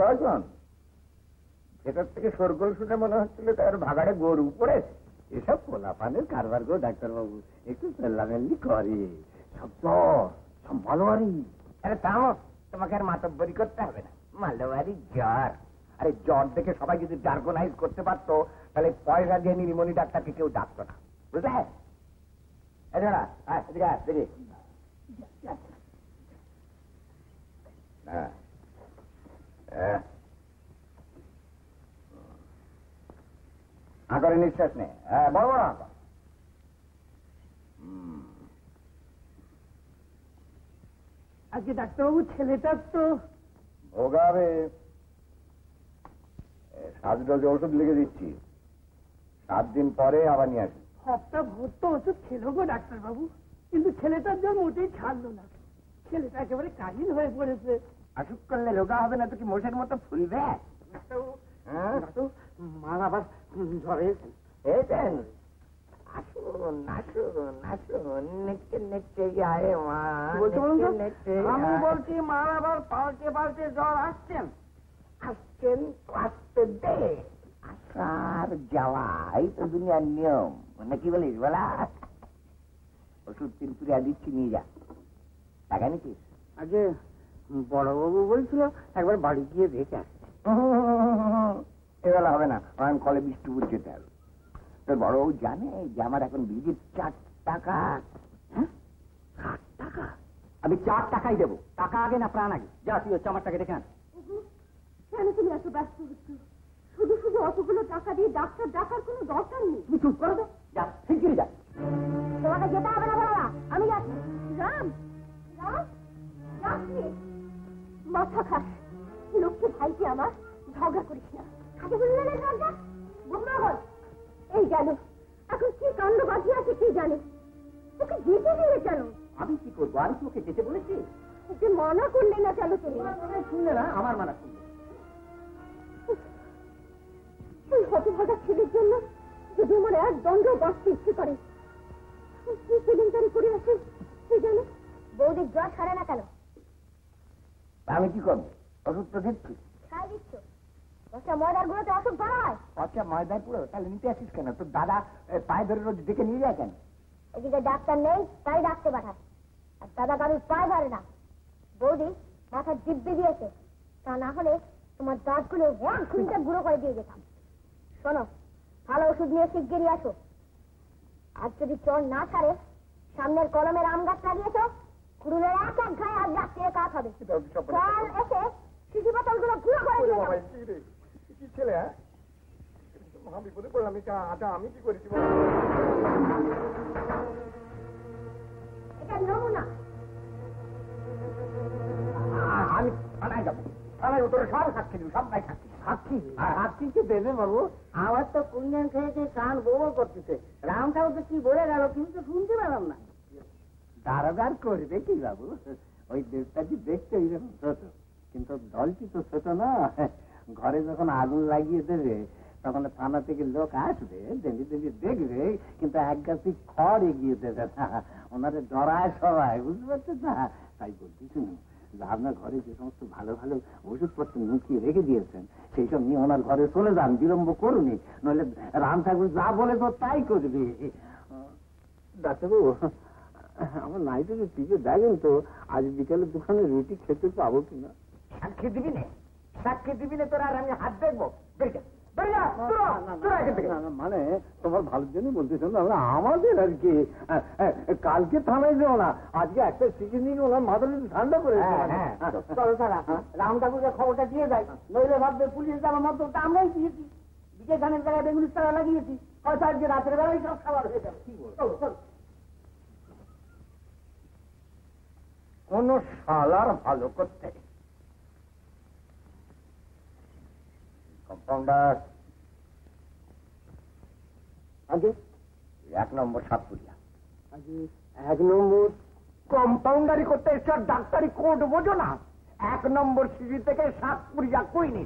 কজন? ভেতর থেকে শোরগোল শুনে মনে হচ্ছিল তার ভাগাড়ে গরু পড়েছে। এসব পোলাপানের কারবার গো ডাক্তারবাবু, একটু চেল্লামেল্লি করে। সব জ্বর, সব মালোয়ারি। আরে থামো, তোমাকে আর মাতব্বরি করতে হবে না। মালোয়ারি জ্বর। আরে জ্বর দেখে সবাই যদি জার্গোনাইজ করতে পারতো, তাহলে পয়সা দিয়ে নীলমণি ডাক্তারকে কেউ ডাকতো না, বুঝলে? দেখি করে নিঃশ্বাস নে। হ্যাঁ, বড় বড় আঁকা। আজকে ডাক্তারবাবু ছেলেটার তো ভোগাবে। 7 ডোজ ওষুধ লিখে দিচ্ছি, 7 দিন পরে আবার নিয়ে আসি। সপ্তাহ ভোর তো ওষুধ খেলো গো ডাক্তারবাবু, কিন্তু ছেলেটার জন্য মোটেই ছাড়লো না। ছেলেটা একেবারে কাহিল হয়ে পড়েছে। অসুখ করলে রোগা হবে না তো কি মোষের মতো ফুলবে? মা আবার ঝরে আসুন আসুন আসুন, নেচে নেচে যায় মা। আমি বলছি মা আবার পাল্টে পাল্টে জ্বর আসছেন। আসছেন তো আসতে দে, আসার যাওয়া এই তো দুনিয়ার নিয়ম। নাকি বলিস বলা? ওষুধ 3 পুরিয়া দিচ্ছি, নিয়ে যা। টাকা নিচ্ছিস? আগে বড়বাবু বলছিল একবার বাড়ি গিয়ে দেখে আসছে। এবেলা হবে না, আমি কলে বিষ্ণুপুর যেতে হবে। তোর বড়বাবু জানে যে আমার এখন ভিজিট 4 টাকা। 4 টাকা? আমি 4 টাকাই দেবো। টাকা আগে না প্রাণ আগে? যা, তুই হচ্ছে আমার টাকা দেখে আন। কেন তুমি এত ব্যস্ত হচ্ছ? শুধু শুধু অতগুলো টাকা দিয়ে ডাক্তার ডাকার কোনো দরকার নেই। তুমি চুপ করো তো, যা শিগগিরই যা। তোমাকে যেতে হবে না বাবা, আমি যাচ্ছি। রাম রাম যাচ্ছি। মাথা খাস, লক্ষ্মী ভাইকে আমার, ঝগড়া করিস না। খাতে বললে না ঝগড়া বোমরা হল। এই গেল, এখন কি কাণ্ড বাঁধিয়ে আছে কে জানে। তোকে যেতে দিলে কেন? আমি কি করবো? আমি তোকে যেতে বলেছি? ওকে মানা করলে না কেন তুমি? শুনলে না, আমার মানা শুনলে। ওই হতভাগা ছেলের জন্য যদি আমার এক দণ্ড বাঁচতে ইচ্ছে করে, কি কেলেঙ্কারি করে আছে কে জানে। বৌদির জ্বর সারে না কেন? আমি কি করবো? ওষুধ তো দিচ্ছি। খাই দিচ্ছ? দশটা ময়দার গুঁড়োতে অসুখ ভালো হয়? আচ্ছা, ময়দায় পুরো তাহলে নিতে আসিস কেন? তোর দাদা পায়ে ধরে রোজ ডেকে নিয়ে যায় কেন? এদিকে ডাক্তার নেই, তাই ডাকতে পাঠায়। আর দাদা কারুর পায়ে ধরে না। বৌদি মাথার দিব্যি দিয়েছে, তা না হলে তোমার দাঁতগুলো এক ঘুমটা গুঁড়ো করে দিয়ে যেতাম। শোনো, ভালো ওষুধ নিয়ে শিগগিরই আসো। আজ যদি জ্বর না ছাড়ে, সামনের কলমের আম গাছ লাগিয়েছ, কুড়ুলের এক এক ঘায়ে আজ রাত্রে কাজ হবে। কাল এসে শিশু বোতলগুলো গুঁড়ো করে দিয়ে যাবে। কি ছেলে? মহা বিপদে পড়লাম। আমি কি করেছি? এটা নমুনা। আমি থানায় যাবো। থানায় তোর সব সাক্ষী দিবি, সব নাই সাক্ষী। সাক্ষী সাক্ষী কি দেবে বাবু? আমার তো কুঞ্জন খেয়েছে, কান গোবর করতেছে। রাম ঠাকুর কি বলে গেল কিন্তু শুনতে পেলাম না। দারাদার করবে কি বাবু? ওই দেবতাটি দেখতে এইরকম ছোট, কিন্তু দলটি তো ছোট না। ঘরে যখন আগুন লাগিয়ে দেবে, তখন থানা থেকে লোক আসবে, দেবী দেবী দেখবে, কিন্তু এক গাছি খড় এগিয়ে দেবে না। ওনারে ডরায় সবাই, বুঝতে পারছেন না? তাই বলছি, শুনুন, আপনার ঘরে যে সমস্ত ভালো ভালো ওষুধপত্র লুকিয়ে রেখে দিয়েছেন, সেই সব নিয়ে ওনার ঘরে চলে যান, বিলম্ব করুনি, নইলে রাম ঠাকুর যা বলে তো তাই করবে। ডাক্তারবাবু, আমার নাইটে টিপে দেখেন তো আজ বিকালে দোকানে রুটি খেতে পাবো কিনা। সাক্ষী দিবি না? সাক্ষী দিবি না তোরা? আর আমি হাত দেখবো? মানে তোমার ভালোর জন্য বলতেছ না, আমাদের আর কি। কালকে থানায় যাও না, আজকে একটা চিকেন নিয়ে ওনার মাথাটা ঠান্ডা করে। চলো তারা রাম ঠাকুরকে খবরটা দিয়ে যায়, নইলে ভাববে পুলিশ যাওয়ার মতো আমরাই দিয়েছি। বিজয় ধানের জায়গায় বেগুনি তারা লাগিয়েছি, হয়তো আজকে রাতের বেলায় সব খাবার হয়ে যাবে। চলো চলো। কোন শালার ভালো করতে। কম্পাউন্ডার আগে 1 নম্বর সাতপুরিয়া। আগে 1 নম্বর কম্পাউন্ডারি করতে এসে ডাক্তারি কোর্ট বোঝো না? 1 নম্বর সিঁড়ি থেকে সাতপুরিয়া কই নিন।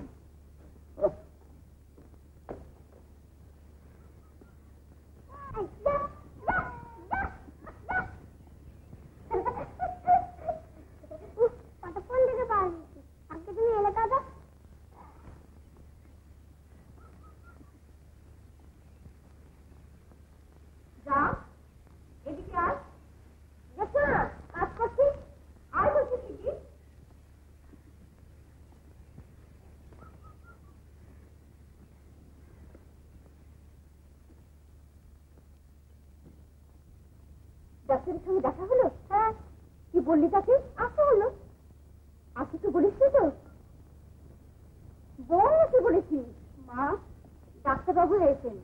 ডাক্তারের সঙ্গে দেখা হলো? হ্যাঁ। কি বললি তাকে? আসতে হলো। আসতে তো বলিস তো? বল কি বলেছিস? মা, ডাক্তারবাবু এসেছেন।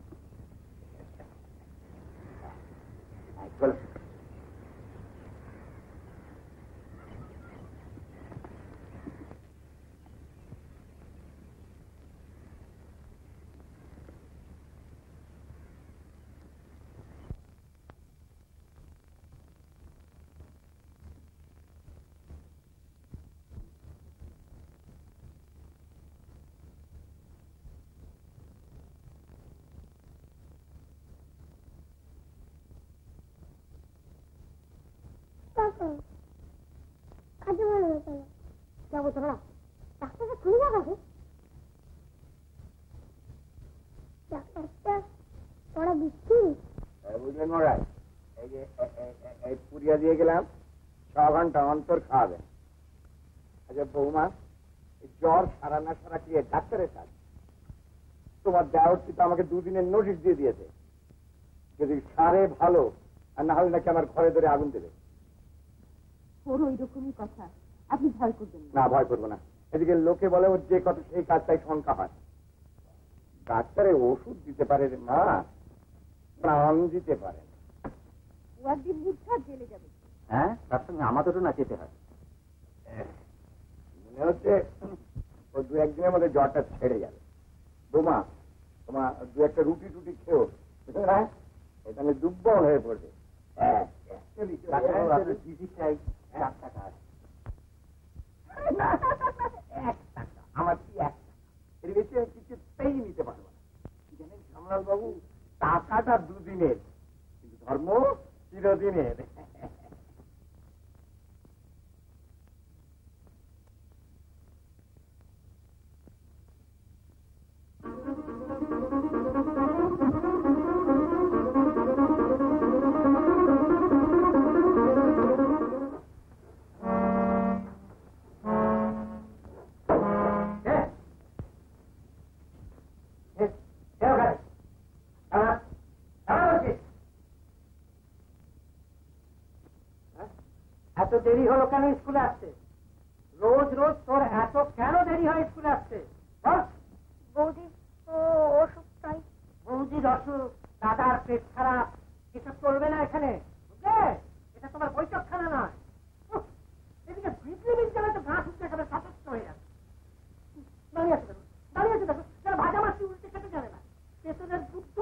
যাবো তোরা ডাক্তারটা খুলে যাবে। ডাক্তারটা ওরা দিচ্ছি বুঝলেন মহারাজ, এই যে এই পুরিয়া দিয়ে গেলাম, 6 ঘন্টা অন্তর খাওয়াবেন। আচ্ছা বৌমা, জ্বর সারা না সারা কি ডাক্তারের কাজ? তোমার দেওয়ারটি তো আমাকে 2 দিনের নোটিশ দিয়ে দিয়েছে, যদি সারে ভালো আর না হলে নাকি আমার ঘরে ধরে আগুন দেবে। ওর ওই রকমই কথা, আপনি ভয় করবেন না, ভয় করবো না। এদিকে লোকে বলে ওর যে কথা সেই কাজটাই শঙ্কা হয়। ডাক্তারে ওষুধ দিতে পারে না, প্রাণ দিতে পারে। ও একদিন বুঝছা জেলে যাবে। হ্যাঁ, তার সঙ্গে আমাদেরও না যেতে হয়। মনে হচ্ছে ওই 2-1 দিনের মধ্যে জ্বরটা ছেড়ে যাবে। বোমা, তোমার 2-1টা রুটি টুটি খেও, বুঝলে না? এখানে দুর্বল হয়ে পড়বে। আমার কি 1 টাকা, এর বেশি কিছুতেই নিতে পারবো না। জানেন কামরাল বাবু, টাকাটা 2 দিনের, কিন্তু ধর্ম চিরদিনের। এত দেরি হলো কেন স্কুলে আসতে? রোজ রোজ তোর এত কেন দেরি হয় স্কুলে আসতে? বৌদি অসুখ তাই। বৌদির অসুখ, দাদার পেট খারাপ, এসব চলবে না এখানে, বুঝলে? এটা তোমার বৈঠকখানা নয়। এদিকে বিজলি বিল চালাতে ঘাস উঠতে একেবারে সতর্ক হয়ে যাচ্ছে। দাঁড়িয়ে আছে দেখো, দাঁড়িয়ে আছে দেখো, যারা ভাজা মাছটি উল্টে খেতে জানে না, পেছনের দুধ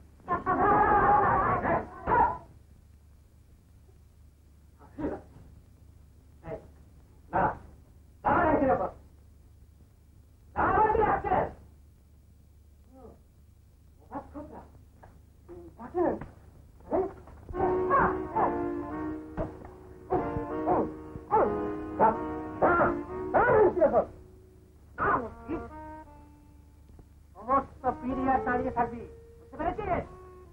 সমস্ত পিরিয়ার দাঁড়িয়ে থাকবি, বুঝতে পেরেছিস?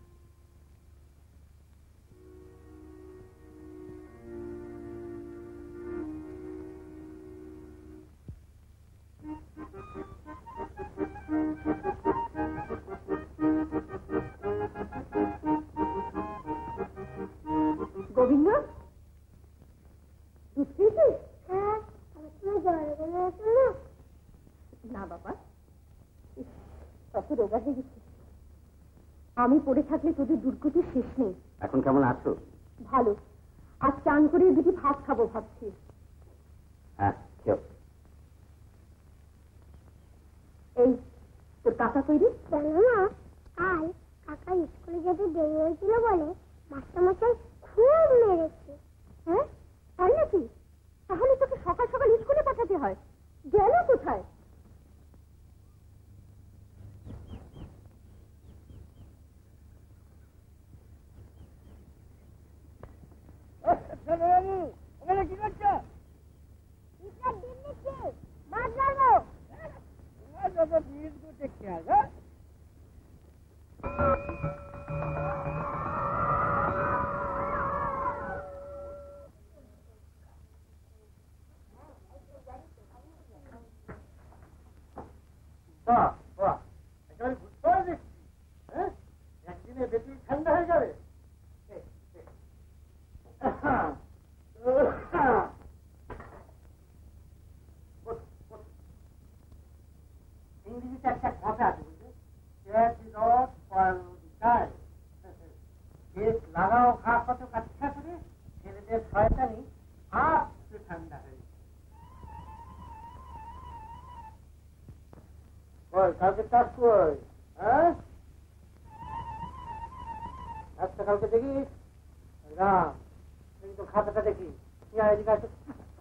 গোবিন্দ, দুধ খেয়েছিস? হ্যাঁ, না বাবা, কত রোগা হয়ে গেছে। আমি পড়ে থাকলে তোদের দুর্গতির শেষ নেই। এখন কেমন আছো? ভালো। আজ চান করে 2টি ভাত খাবো ভাবছি। হ্যাঁ, খেও। এই তোর কাকা তৈরি? জানো না, কাল কাকা স্কুলে যেতে দেরি হয়েছিল বলে মাস্টারমশাই খুব মেরেছে। হ্যাঁ, তাই নাকি? তাহলে তোকে সকাল সকাল স্কুলে পাঠাতে হয়। গেল কোথায়? ওখানে কি করছো? মাছ ধরবো। একদিনে বেশি ঠান্ডা হয়ে যাবে। কালকে কাজ কই? হ্যাঁ, আজকে কালকে দেখিস না, তো খাতাটা দেখি। এদিকে আসো।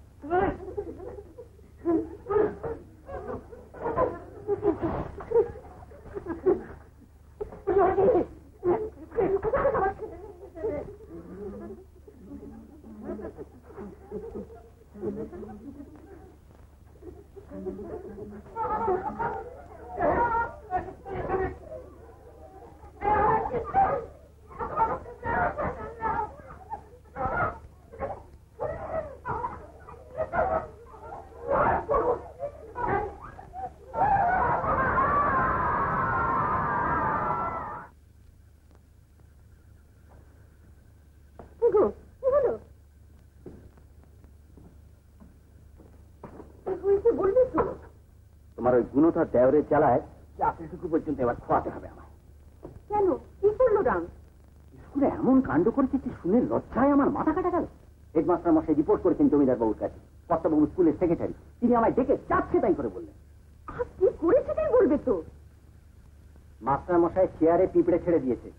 তোমার ওই গুণধর দেওরের জ্বালায় চাকরিটুকু পর্যন্ত এবার খোয়াতে হবে আমায়। কেন, কি করলো রাম? স্কুলে এমন কাণ্ড করেছে যে শুনে লজ্জায় আমার মাথা কাটা গেল। হেডমাস্টার মশাই রিপোর্ট করেছেন জমিদার বাবুর কাছে। কর্তাবাবু স্কুলের সেক্রেটারি, তিনি আমায় ডেকে যাচ্ছে তাই করে বললেন। কি করেছে তাই বলবে তো? মাস্টার মশাই চেয়ারে পিঁপড়ে ছেড়ে দিয়েছে।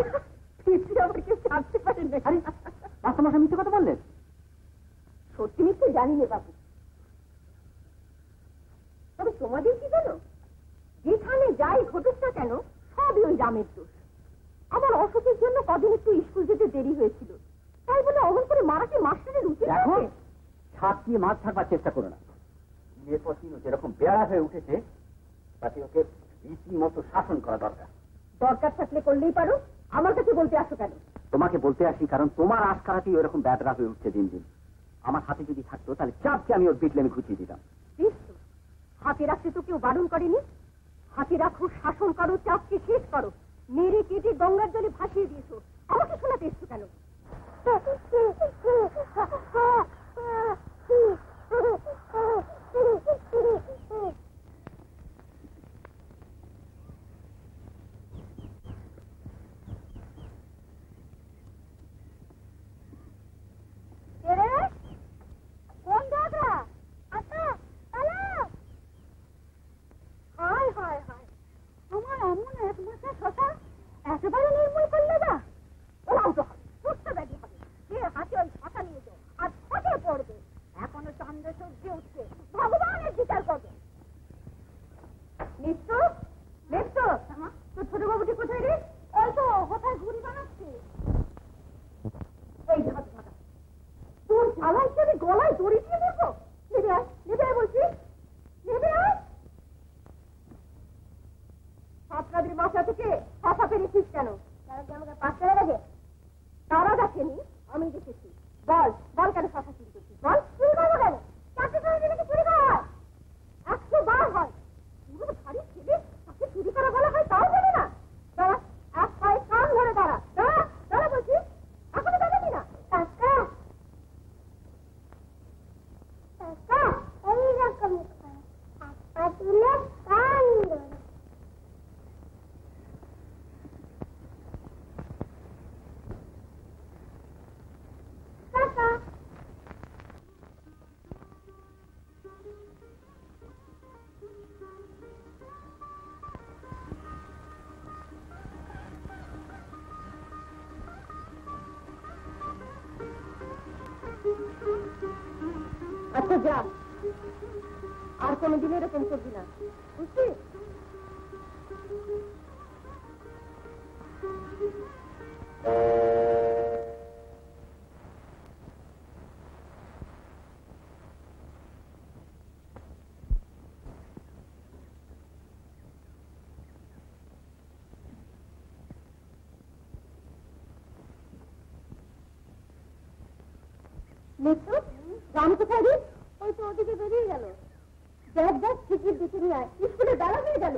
মাস্টার মশাই মিথ্যে কথা বললেন? সত্যি মিথ্যে জানি না বাবু, তবে তোমাদের কি জানো, যেখানে যাই ঘটুক না কেন সবই ওই রামের দোষ। আমার অসুখের জন্য কদিন একটু স্কুল যেতে দেরি হয়েছিল, তাই বলে অমন করে মারাকে মাস্টারের উচিত। দেখো, ছাপিয়ে মাছ থাকবার চেষ্টা করো না। বিয়ের পর তিনও যেরকম বেড়া হয়ে উঠেছে, তাতে ওকে রীতিমতো শাসন করা দরকার। দরকার থাকলে করলেই পারো, আমার কাছে বলতে আসো কেন? তোমাকে বলতে আসি কারণ তোমার আশকারাতেই ওরকম ব্যাটরা হয়ে উঠছে দিন দিন। আমার হাতে যদি থাকতো তাহলে চাপকে আমি ওর পিটলে আমি ঘুচিয়ে দিতাম। হাতে রাখতে তো কেউ বারণ করেনি। হাতে রাখো, শাসন করো, চাপকে শেষ করো, মেরে কেটে গঙ্গার জলে ভাসিয়ে দিয়েছো। আমাকে শোনাতে এসছো কেন? একেবারে নির্মূল করলে না, ওরাও তো হবে, বুঝতে ব্যাধি হবে। যে হাতে ওই শশা নিয়ে যাও আর ফটে পড়বে। এখনো চন্দ্র সূর্য উঠছে, ভগবানের বিচার করবে। নিত্য নিত্য, তোর ছোট বাবুটি কোথায় রে? ওই তো কোথায় ঘুড়ি বানাচ্ছে। এই যে হাতে ফাঁকা, তোর জ্বালা হিসেবে গলায় দড়ি দিয়ে দেবো। নেবে আয়, নেবে আয় বলছি, নেবে আয়। আপনাদের বাসা থেকে কথা পেরেছিস কেন? তারা কি আমাকে 5 টাকা দেখে? তারা দেখেনি, আমি দেখেছি। বল বল, কেন কথা চুরি করছিস? বল, চুরি করবো কেন? 4 টাকা দিলে চুরি করা হয়? 100 বার হয়। ভারী ছেলে, তাকে চুরি করা বলা হয় তাও জানে না। দাঁড়া, এক পায়ে কান ধরে দাঁড়া, দাঁড়া দাঁড়া বলছি, এখনো দাঁড়াবি না? কাকা কাকা এইরকম হাত পা তুলে কান ধরে। আচ্ছা যা, আর কোনোদিন এরকম করবি না, বুঝছিস? রাম কোথায় রে? ওই তো ওদিকে বেরিয়ে গেল। দেখ দেখ, ঠিকই দেখে নিয়ে আয়, স্কুলে বেলা হয়ে গেল।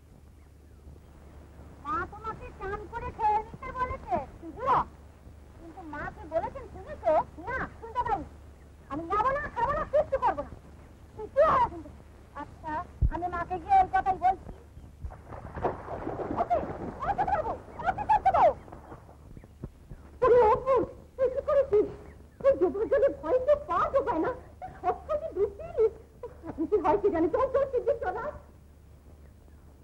মা তোমাকে চান করে খেয়ে নিতে বলেছে, কিন্তু মাকে বলেছেন শুনেছো? না, শুনতে পারি। আমি যাবো না, খাবো না, কিচ্ছু করবো না। কি হবে কিন্তু? আচ্ছা, আমি মাকে গিয়ে ওই কথাই বলছি। ওকে ওকে যাবো, ওকে করতে পারো। তুই অপুর, তুই কি করেছিস? তুই যুবক জলে ভয় তো পা ঢোকায় না, সব কিছু বুঝছিস। আপনি কি হয় কি জানি, তোর তোর চিন্তিত না।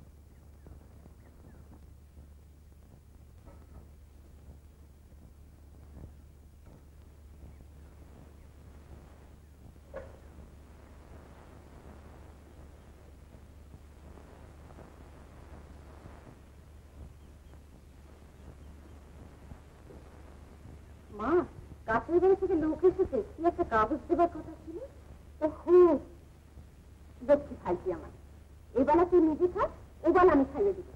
মা, কাছের বাড়ি থেকে লোক এসেছে, কি একটা কাগজ দেবার কথা ছিল। ওহো, লক্ষ্মী খাইছি আমার। এবেলা তুই নিজে খাস, ওবেলা আমি খাইয়ে দিব।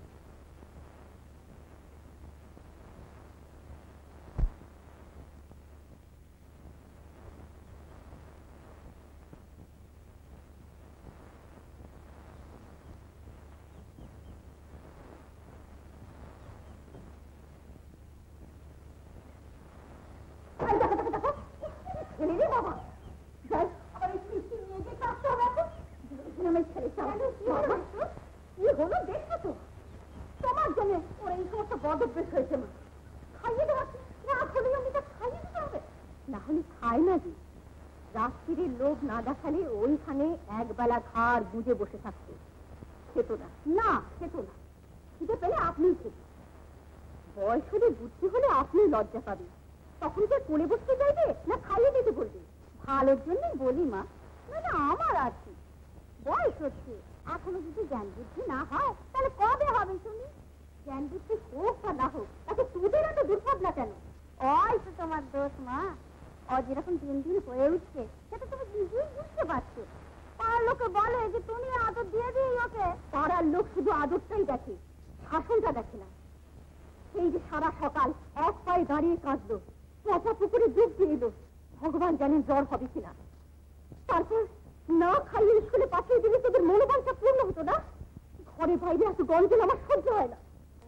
রাত্রির লোভ না দেখালে ওইখানে একবেলা ঘাড় গুঁজে বসে থাকতো, খেত না। না, খেত না। খিদে পেলে আপনিই খেত। বয়স হলে বুদ্ধি হলে আপনি লজ্জা পাবেন। তখন যে কোলে বসতে চাইবে না খাইয়ে দিতে বলবে? ভালোর জন্যই বলি মা। না না, আমার আর কি, বয়স হচ্ছে, এখনো যদি জ্ঞান বুদ্ধি না হয় তাহলে কবে হবে শুনি? জ্ঞান বুদ্ধি হোক বা না হোক, তাকে তোদের এত দুর্ভাবনা কেন? ওই তো তোমার দোষ মা। ও যেরকম দিন দিন হয়ে উঠছে সেটা তুমি নিজেই বুঝতে পারছো। পাড়ার লোকে বলে যে তুমি আদর দিয়ে দিই ওকে। পাড়ার লোক শুধু আদরটাই দেখে, শাসনটা দেখে না। সেই যে সারা সকাল এক পায়ে দাঁড়িয়ে কাঁদলো, পচা পুকুরে ডুব দিয়ে এলো, ভগবান জানেন জ্বর হবে কিনা। তারপর না খাইয়ে স্কুলে পাঠিয়ে দিলে তোদের মনোবাঞ্ছা পূর্ণ হতো না? ঘরে বাইরে এত গঞ্জল আমার সহ্য হয় না।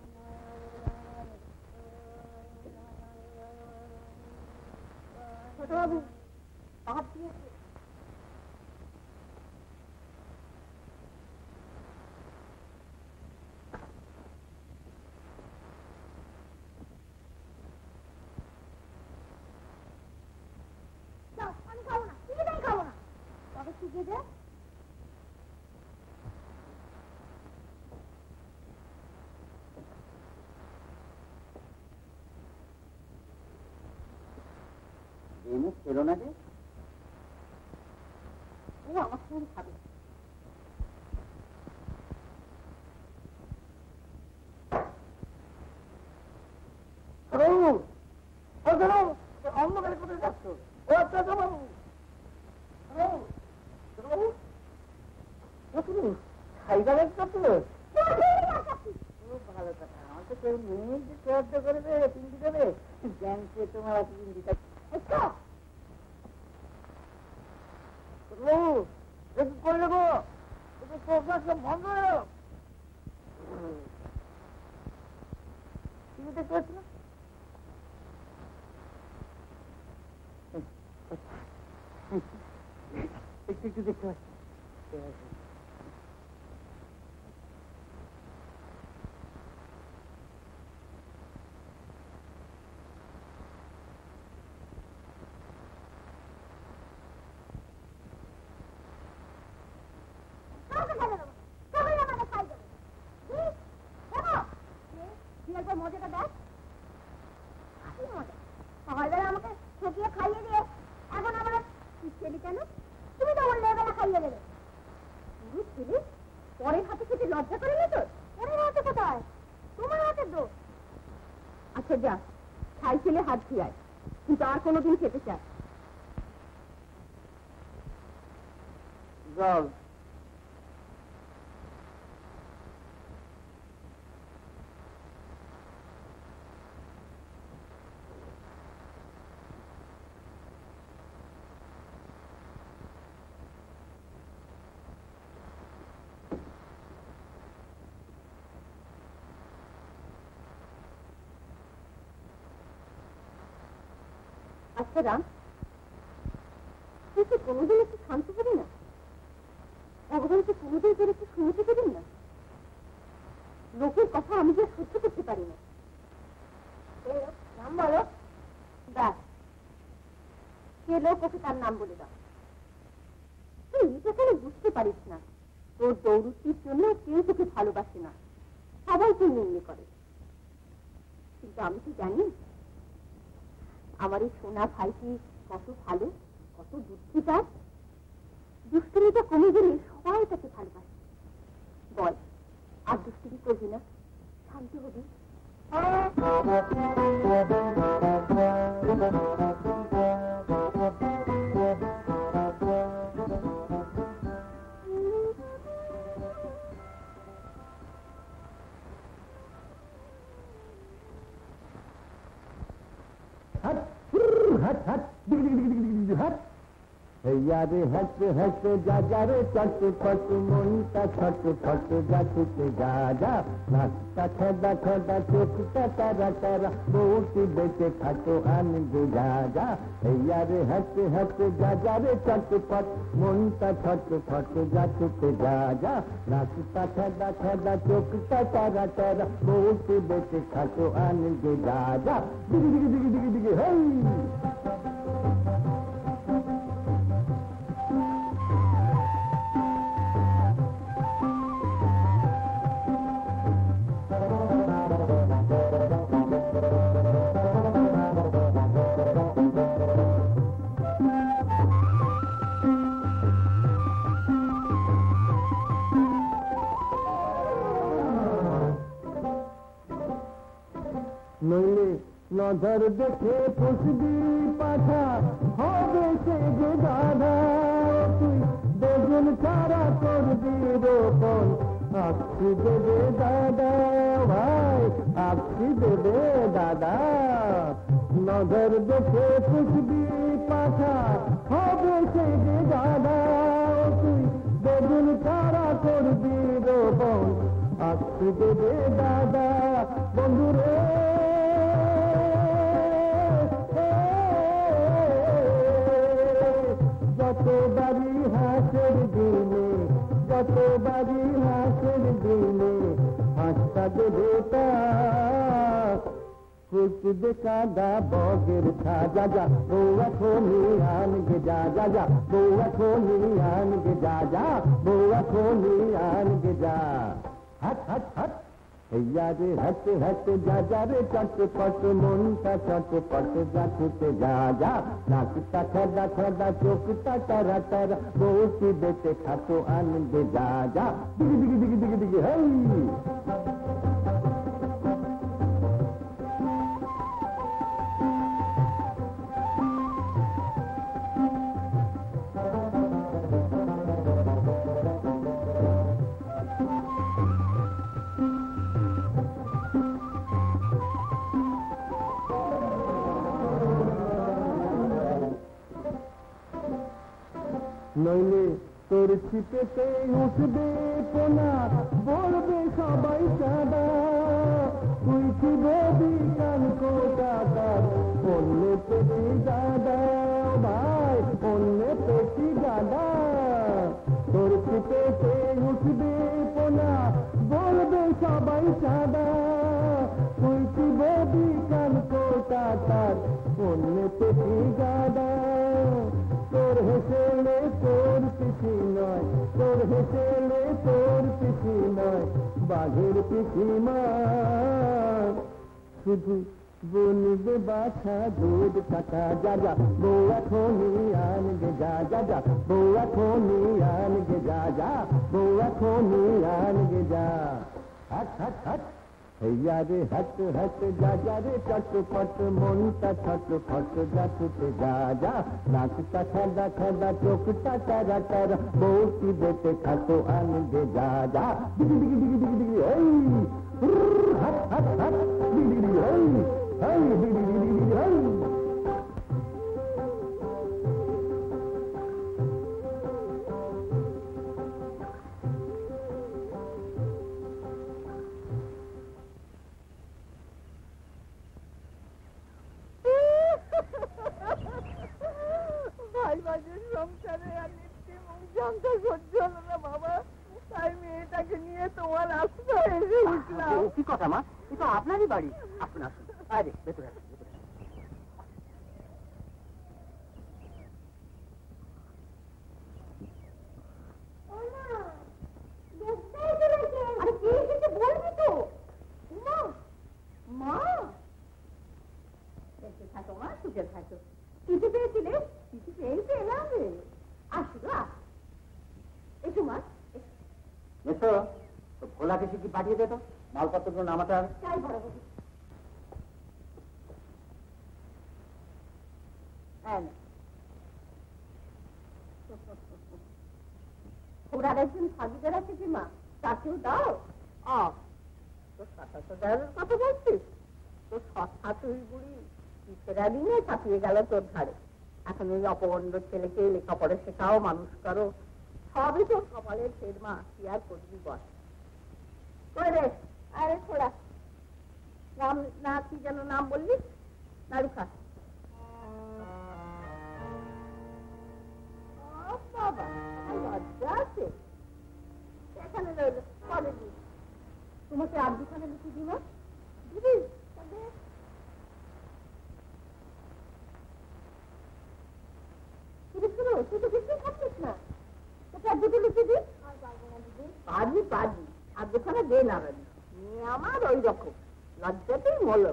ছোটবাবু ভাত দিয়েছে। আমি খাবো না, কিছুটাই খাবো না। তবে শিখে দে। ছিল না যে ও আমার সঙ্গে খাবে। অন্ধকারে কোথায় যাচ্ছ? ও আচ্ছা বাবু, খাইবার ভালো কথা। আমার তো কেউ নেই যে সাহায্য করবে, পিন্ডি দেবে। জ্ঞানকে তোমার পিন্ডিটা করলে গো, বন্ধ টিভি দেখতে পাচ্ছি না। একটু একটু দেখতে পাচ্ছি। মজাটা দেখ, সকালবেলা আমাকে ঠকিয়ে খাইয়ে দিয়ে এখন আমার ছেলে কেন? তুমি তো বললে এবেলা খাইয়ে দেবে। পুরো ছেলে পরের হাতে খেতে লজ্জা করে না? তো পরের হাতে কোথায়? তোমার হাতে তো। আচ্ছা যা, সাইকেলে হাত ধুয়ায়, কিন্তু আর কোনোদিন খেতে চায় জল। আচ্ছা রাম, তুই কি কোনোদিন একটু শান্ত হবি না? ভগবানকে কোনোদিন তোর একটু শুনতে দেবেন না? লোকের কথা আমি যে সহ্য করতে পারি না। নাম বলো। ব্যাস, সে লোক, ওকে তার নাম বলে দাও। তুই এটা কেন বুঝতে পারিস না? তোর দৌড়ুতির জন্য কেউ তোকে ভালোবাসে না, সবাই তুই নিন্দে করে। কিন্তু আমি কি জানি আমার এই সোনা ভাইটি কত ভালো, কত বুদ্ধি তার। দুষ্টুমিটা কমে গেলে সবাই তাকে ভালোবাসে। বল, আর দুষ্টুমি করবি না, শান্ত হবি। हट हट हट दिग दिग दिग दिग दिग हट यारे हट हट जा जा रे चट पट मोनता छट फट जा छुटे जा जा नाचता खड़ा खड़ा चुपता तारा तारा बोटी बेटे खाटो आनंद जा जा यारे हट हट जा जा रे चट पट मोनता छट फट जा छुटे जा जा नाचता खड़ा खड़ा चुपता तारा तारा बोटी बेटे खाटो आनंद जा जा दिग दिग दिग दिग दिग हे নজর দেখে পুষবি পাঠা হবে সে যে দাদা তুই বেগুন ছাড়া করবি রোপণ আখি দেবে দাদা ভাই আখি দেবে দাদা নজর দেখে পুষবি পাঠা হবে সে যে দাদা তুই বেগুন ছাড়া করবি রোপণ আখি দেবে দাদা বন্ধুরে যতবারই হাসের দিনে যতবারই হাসের দিনে হাসটা দেবে তা খুঁজবে কাদা বগের সাজা যা বৌয়া খনি আনগে যা যা যা বৌয়া খনি আনগে যা যা বৌয়া খনি আনগে যা হাট হাট হাট यारे हट हट जा जा रे चट पट मोनता चट पट जा छुटे जा जा नाचता खड़ा खड़ा चौकता तारा तारा बोटी बेटे खातो आनंद जा जा दिग दिग दिग दिग दिग हे নইলে তোর ছিপেতে উঠবে পোনা বলবে সবাই চাঁদা তুই কি ববি কান কোটাদার অন্য পেটি দাদা ভাই অন্য পেটি দাদা তোর ছিপেতে উঠবে পোনা বলবে সবাই চাঁদা তুই কি ববি কান কোটাদার অন্য পেটি দাদা তোর হেসেলে তোর পিছি নয় তোর হেসেলে তোর পিছি নয় বাঘের পিছি মার শুধু বলবে বাছা দুধ কাটা যা যা বৌয়া খনি আনগে যা যা যা বৌয়া খনি আনগে যা যা বৌয়া খনি আনগে যা হাট হাট হাট यारे हट हट जा जा रे चट पट मोनता छट फट जा छुटे जा जा नाचता खड़ा खड़ा चौकता तारा तारा बोटी बेटे खातो आनंद जा जा दिग दिग दिग दिग दिग हट हट हट दिग दिग दिग दिग दिग दिग সংসারে আর নিত্যি মুখ সংসার সহ্য হলো না বাবা তাই মেয়েটাকে নিয়ে তোমার আশ্রয় এসে উঠলাম কি কথা মা এটা আপনারই বাড়ি আসুন আসুন আরে ভেতরে আসুন মা বেঁচে থাকো মা সুখে থাকো চিঠি পেয়েছিলে চিঠি পেয়েছে এলাম আসলো একটু মা এসো তো ভোলাকে কি পাঠিয়ে দে তো মালপত্রগুলো নামাতে হবে তাই বড় বাবু ওরার একজন ভাগিদার আছে কি মা তাকেও দাও তোর ৭,০০০ কথা বলছিস তোর সৎ শাশুড়ি বুড়ি সেরা দিনে ছাপিয়ে গেল তোর ধারে। এখন ওই অপগণ্ড ছেলেকে লেখাপড়া শেখাও, মানুষ করো, সবই তোর কপালের ফের মা, কি আর করবি বল। আরে ছোড়া, নাম না কি যেন নাম বললি? নারুখা। বাবা লজ্জা আছে, এখানে রইল পরে দিন। তোমাকে আর দুখানে লিখে দিব দিদি। তুই তো কিছুই খাচ্ছিস না, তোকে আর দুটো লিখে দিই। পারবি পারবি, আর দুখানে দে না মেয়ে আমার ওই রকম লজ্জাতেই মলো।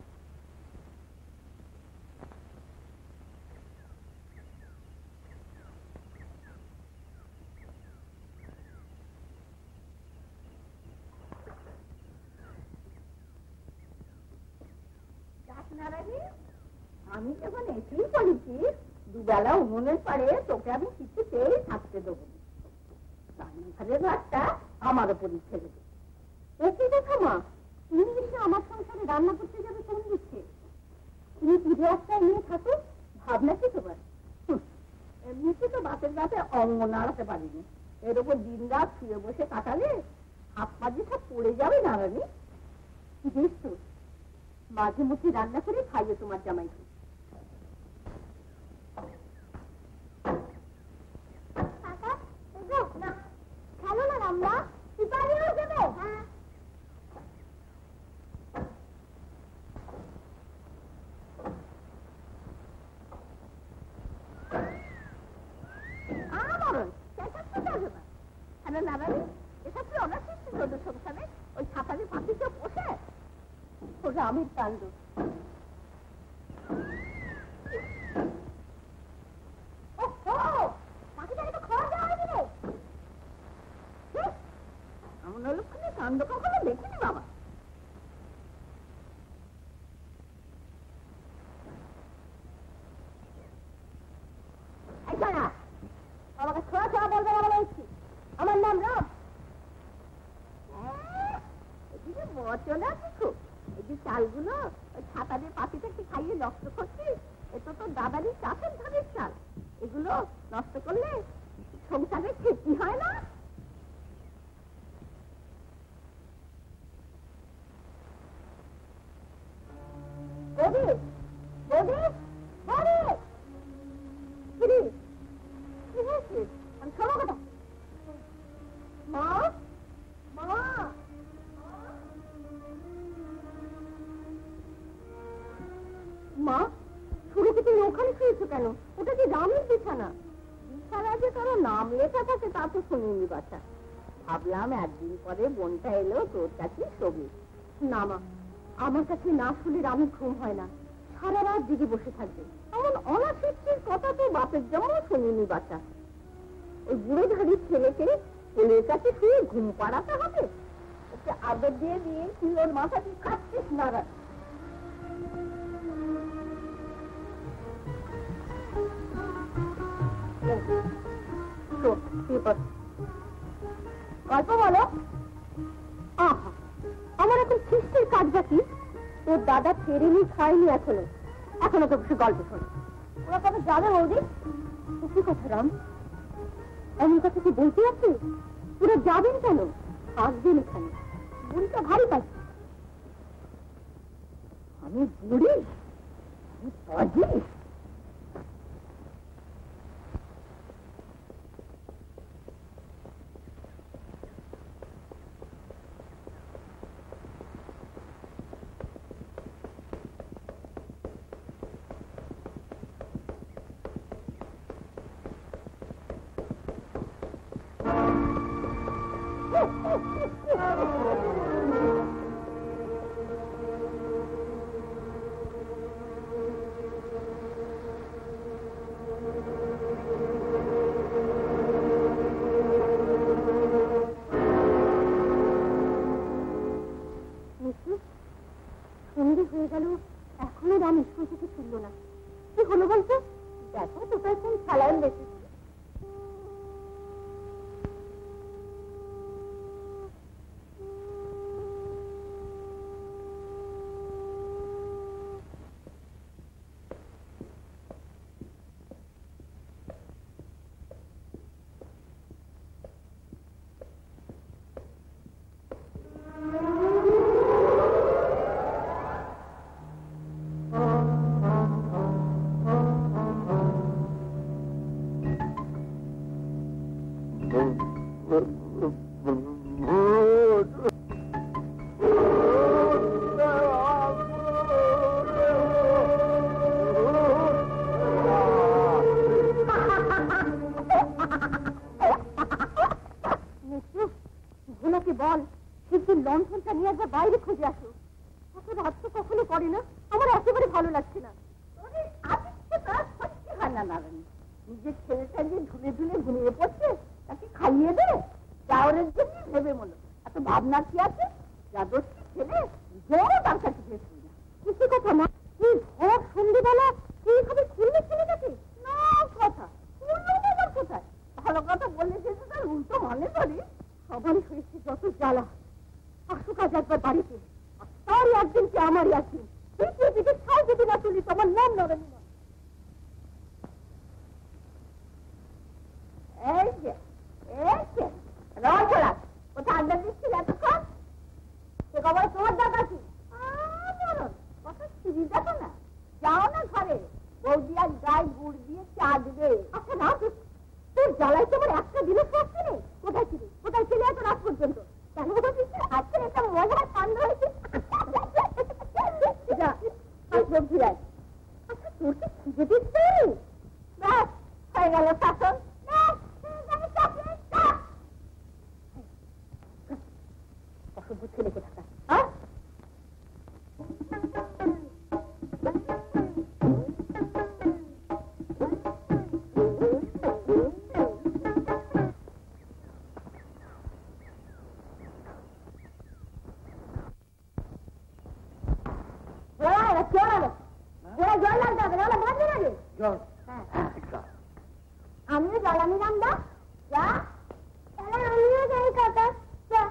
আমি যখন এসেই বলেছি দুবেলা উনুনের পাড়ে তোকে আমি কিছুতেই থাকতে দেবো না, রান্নাঘরের ভাতটা আমার ওপরই ছেড়ে দেবো। একই কথা মা, তুমি এসে আমার সংসারে রান্না করতে যাবে কোন দিচ্ছে? তুমি পুজো একটা নিয়ে থাকো, ভাবনা কি তোমার? এমনিতে তো বাপের গাছে অঙ্গ নাড়াতে পারিনি, এর ওপর দিন রাত শুয়ে বসে কাটালে হাত পা যে সব পড়ে যাবে নারানি। বেশ তো, মাঝে মধ্যে রান্না করে খাইয়ে তোমার জামাইকে। খেলো না রামলা, সিপাহিও যাবে। ওই ছাতারে পাখিতে বসে ওটা আমির কাণ্ড। এমন অলক্ষণে কাণ্ড কখনো দেখিনি বাবা। আমাকে ছোঁয়া ছোঁয়া বলবে না বলেছি, আমার নাম রাম। এদিকে বচন আছে খুব, এই যে চালগুলো ওই ছাতাদের পাখিটাকে খাইয়ে নষ্ট করছিস, এটা তো দাদারই চাষের ধানের চাল, এগুলো নষ্ট করলে সংসারের ক্ষতি হয় না? মা, শুরুকে তুমি ওখানে শুয়েছো কেন? ওটা কি রামের বিছানা? বিছানা যে কারো নাম লেখা থাকে তা তো শুনিনি বাচ্চা। ভাবলাম একদিন পরে বোনটা এলো তোর কাছে শোবে। না মা, আমার কাছে না শুলে রামের ঘুম হয় না, সারা রাত দিকে বসে থাকবে। এমন অনাসক্তির কথা তো বাপের জন্য শুনিনি বাচ্চা। ওই বুড়ো ধাড়ির ছেলেকে ছেলের কাছে শুয়ে ঘুম পাড়াতে হবে? ওকে আদর দিয়ে দিয়ে তুই ওর মাথাটি কাটছিস না। গল্প বলো। আহা, আমার এখন সৃষ্টির কাজ বাকি, তোর দাদা ফেরেনি, খায়নি এখনো, এখনো তো সে গল্প শোনো। ওরা কবে যাবে বৌদি? কি কথা রাম, এমন কথা কি বলতে আছে? পুরো যাবেন কেন? আসবেন এখানে, বুড়িটা ভারী পাচ্ছি। আমি বুড়ি? সন্ধে হয়ে গেল, এখনো রাম স্কুল থেকে ফিরল না। কি হলো বলতো? দেখো তো তার কোন সালাইন বেশি। যাচ্ছে না। সত্যি হয় না নারায়ণ, নিজের ছেলেটা যে ঝুলে ঝুলে ঘুমিয়ে পড়ছে তাকে খাইয়ে দে, চাউরের জন্য ভেবে মনে এত ভাবনা কি আছে? যাদবী ছেলে জোর তার কাছে ভেসে না কিছু কথা না। তুই ভোর সন্ধ্যেবেলা এইভাবে খুললে ছেলেটাকে না কথা আমার কোথায় ভালো কথা বললে যেতে তার উল্টো মনে করি। সবারই হয়েছে যত জ্বালা। আসুক আজ একবার বাড়িতে, তারই একদিন কি আমারই একদিন। পিছিয়ে পিছিয়ে ছাই যদি না তুলি তোমার নাম নরেন না। এই যে রসরা কোথায় আড্ডা দিচ্ছিল এতক্ষণ? সে খবর তোমার দরকার কি? কত সিঁড়ি দেখো না, যাও না ঘরে, বৌদি আর গায়ে গুড় দিয়ে চা দেবে। আচ্ছা না, তোর জ্বালাই তোমার একটা দিনও শাস্তি নেই। কোথায় ছিলি এত রাত পর্যন্ত? কেন আজকে একটা মজার কাণ্ড হয়েছে। আচ্ছা তোর কি খুঁজে দিচ্ছে? ব্যাস হয়ে গেল শাসন। অসভ্য ছেলে কোথাকার। আমিও জল আনিলাম দা। যা আমিও যাই কাকা। যা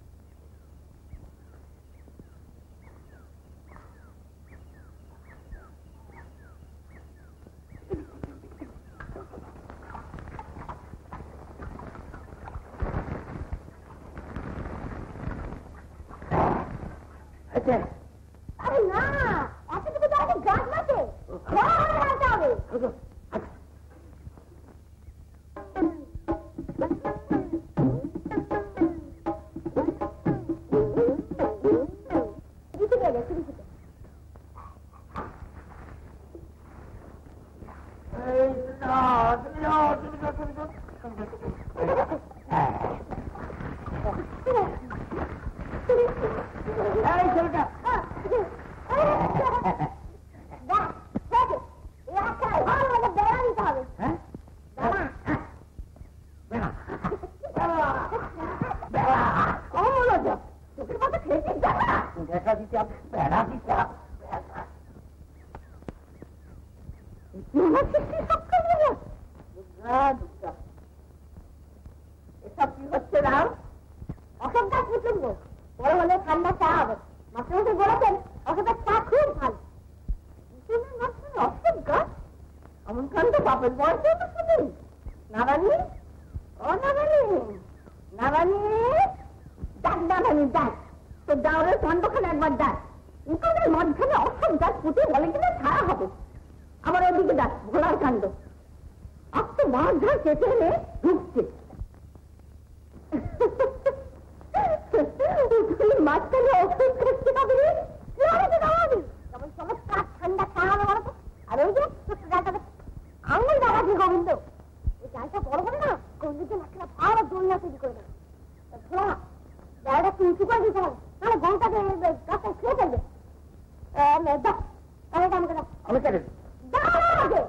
আরে না, এতটুকু তো গাছ মাঠে হবে। এসব কি হচ্ছে রাম? অসংখ্য প্রচন্ড বড় হলে ঠান্ডা চা হবে। মাসে মাসে বলেছেন অসংখ্য চা খুব ভালো। অসংখ্য এমন কাণ্ড বাপের বয়সে তো শুনি। নারানি, ও নারানি, নারানি ডাক নারানি ডাক, তো দাওরের কাণ্ডখানে একবার ডাক। উঠোনের মাঝখানে অসব গাছ পুঁতে বলে কিনা ছাড়া হবে। আমার ওদিকে ডাক ঘোড়ার কাণ্ড। আজ তো মাছ ঝাল চেপে এনে ঢুকছে। মাঝখানে ওষুধ করতে পারবে যেমন চমৎকার ঠান্ডা খাওয়ানো বলো তো। আর ওই যে ছোট্ট ডালটাকে আঙুল দাঁড়াচ্ছি গোবিন্দ, ওই ডালটা বড় করে না গোবিন্দকে মাছটা ভালো দোলনা তৈরি করে দেবে। ডালটা একটু উঁচু করে দিতে হবে, তাহলে গরুটাকে গাছটা খেয়ে ফেলবে। আমাকে দাও, আমাকে দাও।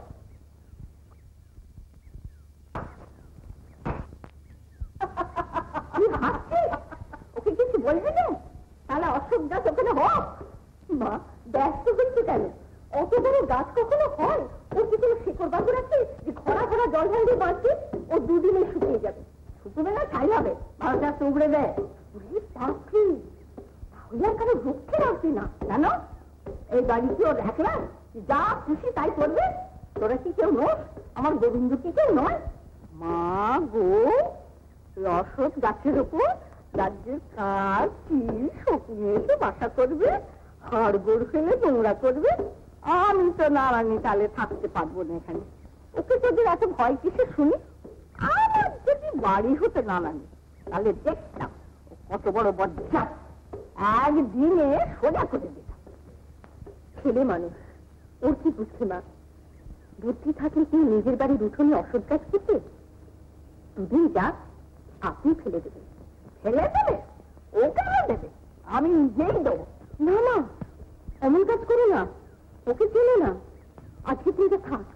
ওকে কিছু বলবে না? তাহলে অসুখ গাছ ওখানে হোক। মা ব্যস্ত করছে কেন? অত বড় গাছ কখনো হয়? ওর কি কোনো শিকড় বাঁধন আছে যে ঘোড়া ঘোড়া জল ঢাল দিয়ে বাঁচছে? ও দুদিনে শুকিয়ে যাবে। শুকবে না ছাই হবে, ভালো গাছ উগড়ে দেয়। তাহলে আর কারো রক্ষে রাখবি না কেন? এই বাড়ি কি ওর একলা? যা খুশি তাই করবে? তোরা কি কেউ নোস? আমার গোবিন্দ কি কেউ নয়? মা গো, রসদ গাছের ওপর রাজ্যের কাজ কি শুকিয়ে এসে বাসা করবে, হাড় গোড় ফেলে নোংরা করবে। আমি তো নারায়ণী তালে থাকতে পারবো না এখানে। ওকে যদি এত ভয় কিসে শুনি? আমার যদি বাড়ি হতে নারায়ণী তাহলে দেখতাম কত বড় বজ্জাত, একদিনে সোজা করে দিতাম। ছেলে মানুষ, ওর কি বুঝছে মা? বুদ্ধি থাকলে কি নিজের বাড়ির উঠোনে অসৎ গাছ খেতে? দুদিন যাক, আপনি ফেলে দেবেন। ফেলে দেবে? ও কেন দেবে? আমি নিজেই দেবো। না না, এমন কাজ করো না। ওকে চেনে না, আজকে তুই এটা থাক।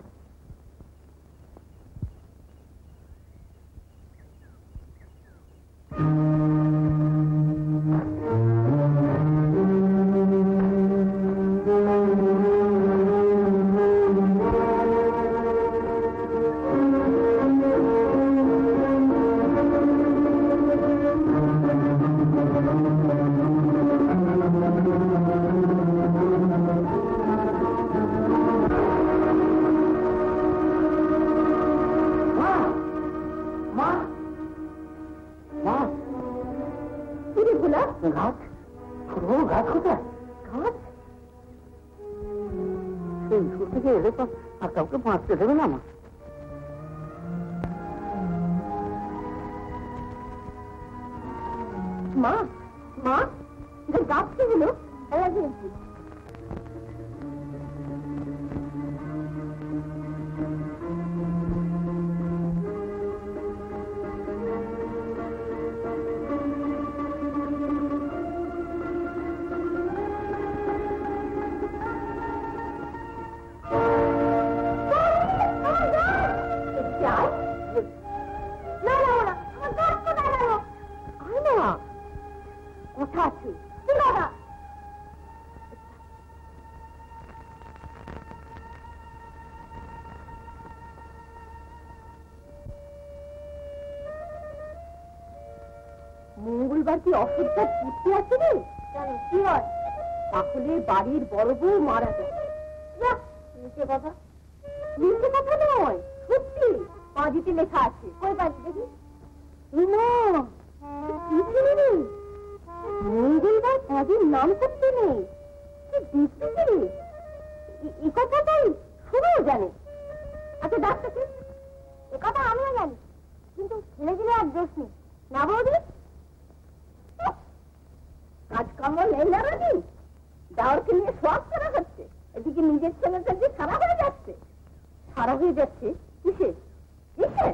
আর কাউকে বাঁচতে দেবে না মা। মা মা গাছ কি হলো? মঙ্গলবার কি অসুবিধা ঘুরতে আছে রে? কি হয়? তাহলে বাড়ির বড় বউ মারা যায়। মিথ্যে কথা? মিথ্যে কথা নয়, সত্যি। পাঁজিতে লেখা আছে। কই পাঁজি দেখি? মঙ্গলবার পাঁজির নাম করতে নেই। এ কথা তাই শুনেও জানে। আচ্ছা ডাক্তার, এ কথা আমিও জানি, কিন্তু ছেলে দিলে আর দোষ নেই না বৌদি। কাজকর্ম নেই না রাজি, দাওয়ারকে নিয়ে সব করা হচ্ছে, এদিকে নিজের ছেলেটা যে সারা হয়ে যাচ্ছে। সারা হয়ে যাচ্ছে কিসে কিসে?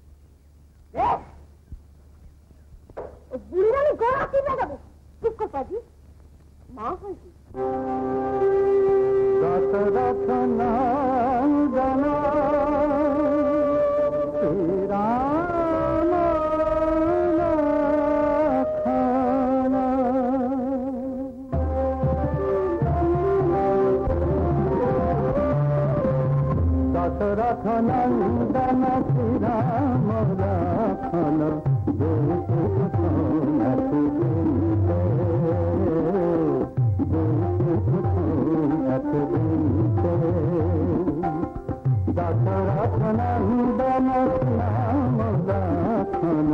বুড়ি আমি গোড়া কি লাগাবো? দুঃখ পাবি মা হয়েছি। दशरथ नंदन श्री राम लखन दशरथ नंदन श्री राम लखन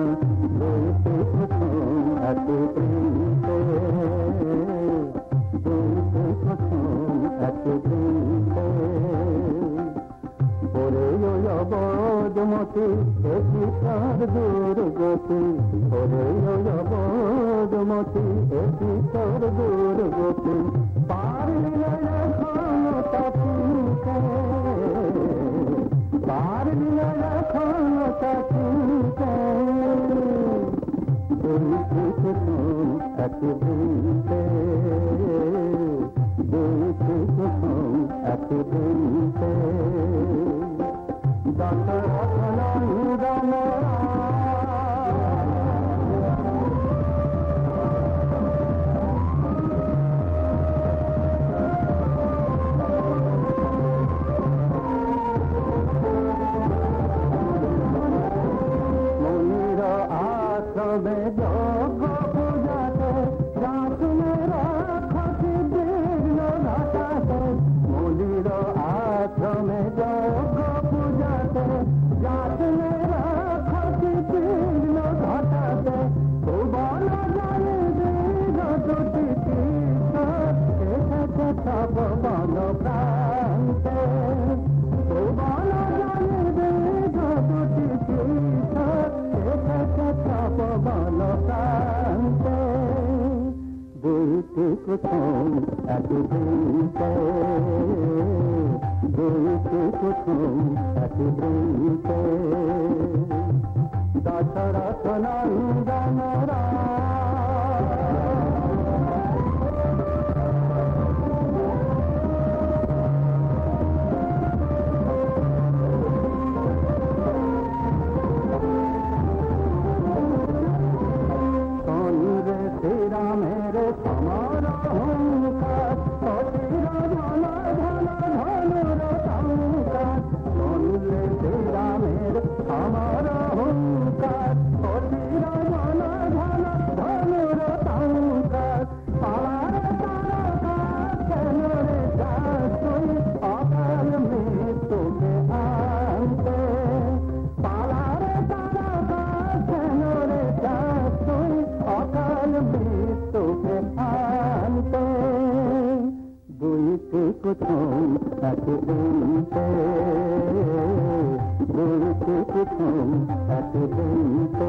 বদমতি একিকার দুর্গতি, ওরে বদমতি একিকার দুর্গতি, পারলে ক্ষমতা চিনতে, পারলে ক্ষমতা চিনতে, দুই কুসুম এক বৃন্তে, দুই কুসুম এক বৃন্তে, দশরথ নন্দন মুনির আশ্রমে যোগ পূজাতে রাসুলের খতি বিঘ্ন ঘটাতে, মুনির আশ্রমে যোগ পূজাতে রাসুলের খতি বিঘ্ন ঘটাতে, ভুবন জলে দীর্ঘ দুটি তীর্থ এসেছে সব বন প্রান্তে, ভুবন জলে দীর্ঘ দুটি তীর্থ এসেছে সব বন প্রান্তে, দুইটি কুসুম এক বৃন্তে, দুইটি কুসুম এক বৃন্তে, দশরথ নন্দন এতদিনতে বলতে প্রথম এতদিনতে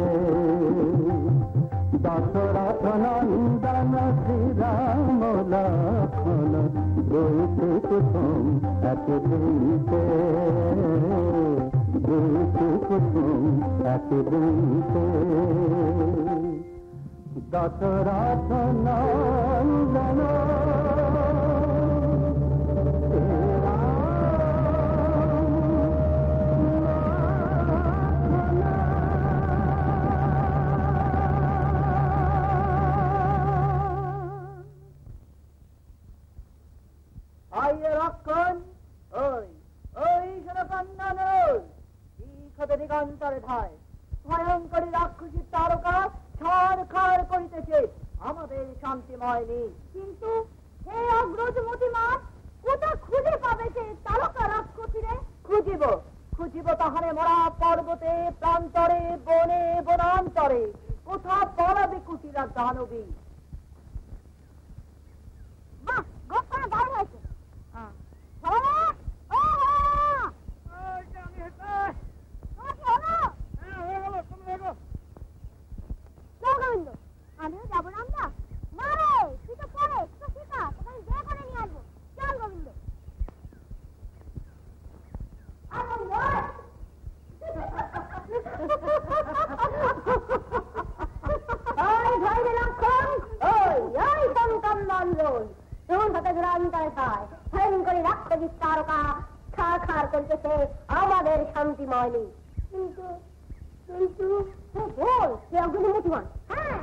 দশরথ নন্দন শ্রীরাম লক্ষ্মণ বলতে প্রথম এতদিনতে বলতে প্রথম এতদিনতে দশরথ নন্দন দিগন্তরে ধায় ভয়ঙ্করী রাক্ষসীর তারকা ছাড় খাড় করিতেছে আমাদের শান্তিময় নেই। কিন্তু হে অগ্রজ মতিমান, কোথা খুঁজে পাবে সে তারকা রাক্ষসীরে? খুঁজিব তাহারে মরা পর্বতে প্রান্তরে বনে বনান্তরে, কোথা পড়াবে কুটিরা দানবী। বাহ, গোপাল দারুণ হয়েছে। আমিও যাবো না। আমরা না রে, তুই তো পড়ে তো শেখা, তোকে আমি বিয়ে করে নিয়ে আসবো। চল গোবিন্দ। তোর হাতে গ্রান্তায় পায় ভয়ঙ্করী রাক্ষসী তারকা খাড় খাড় করতেছে আমাদের শান্তিময় নেই। কিন্তু কিন্তু বল, সে অগ্নি মতিমান। হ্যাঁ,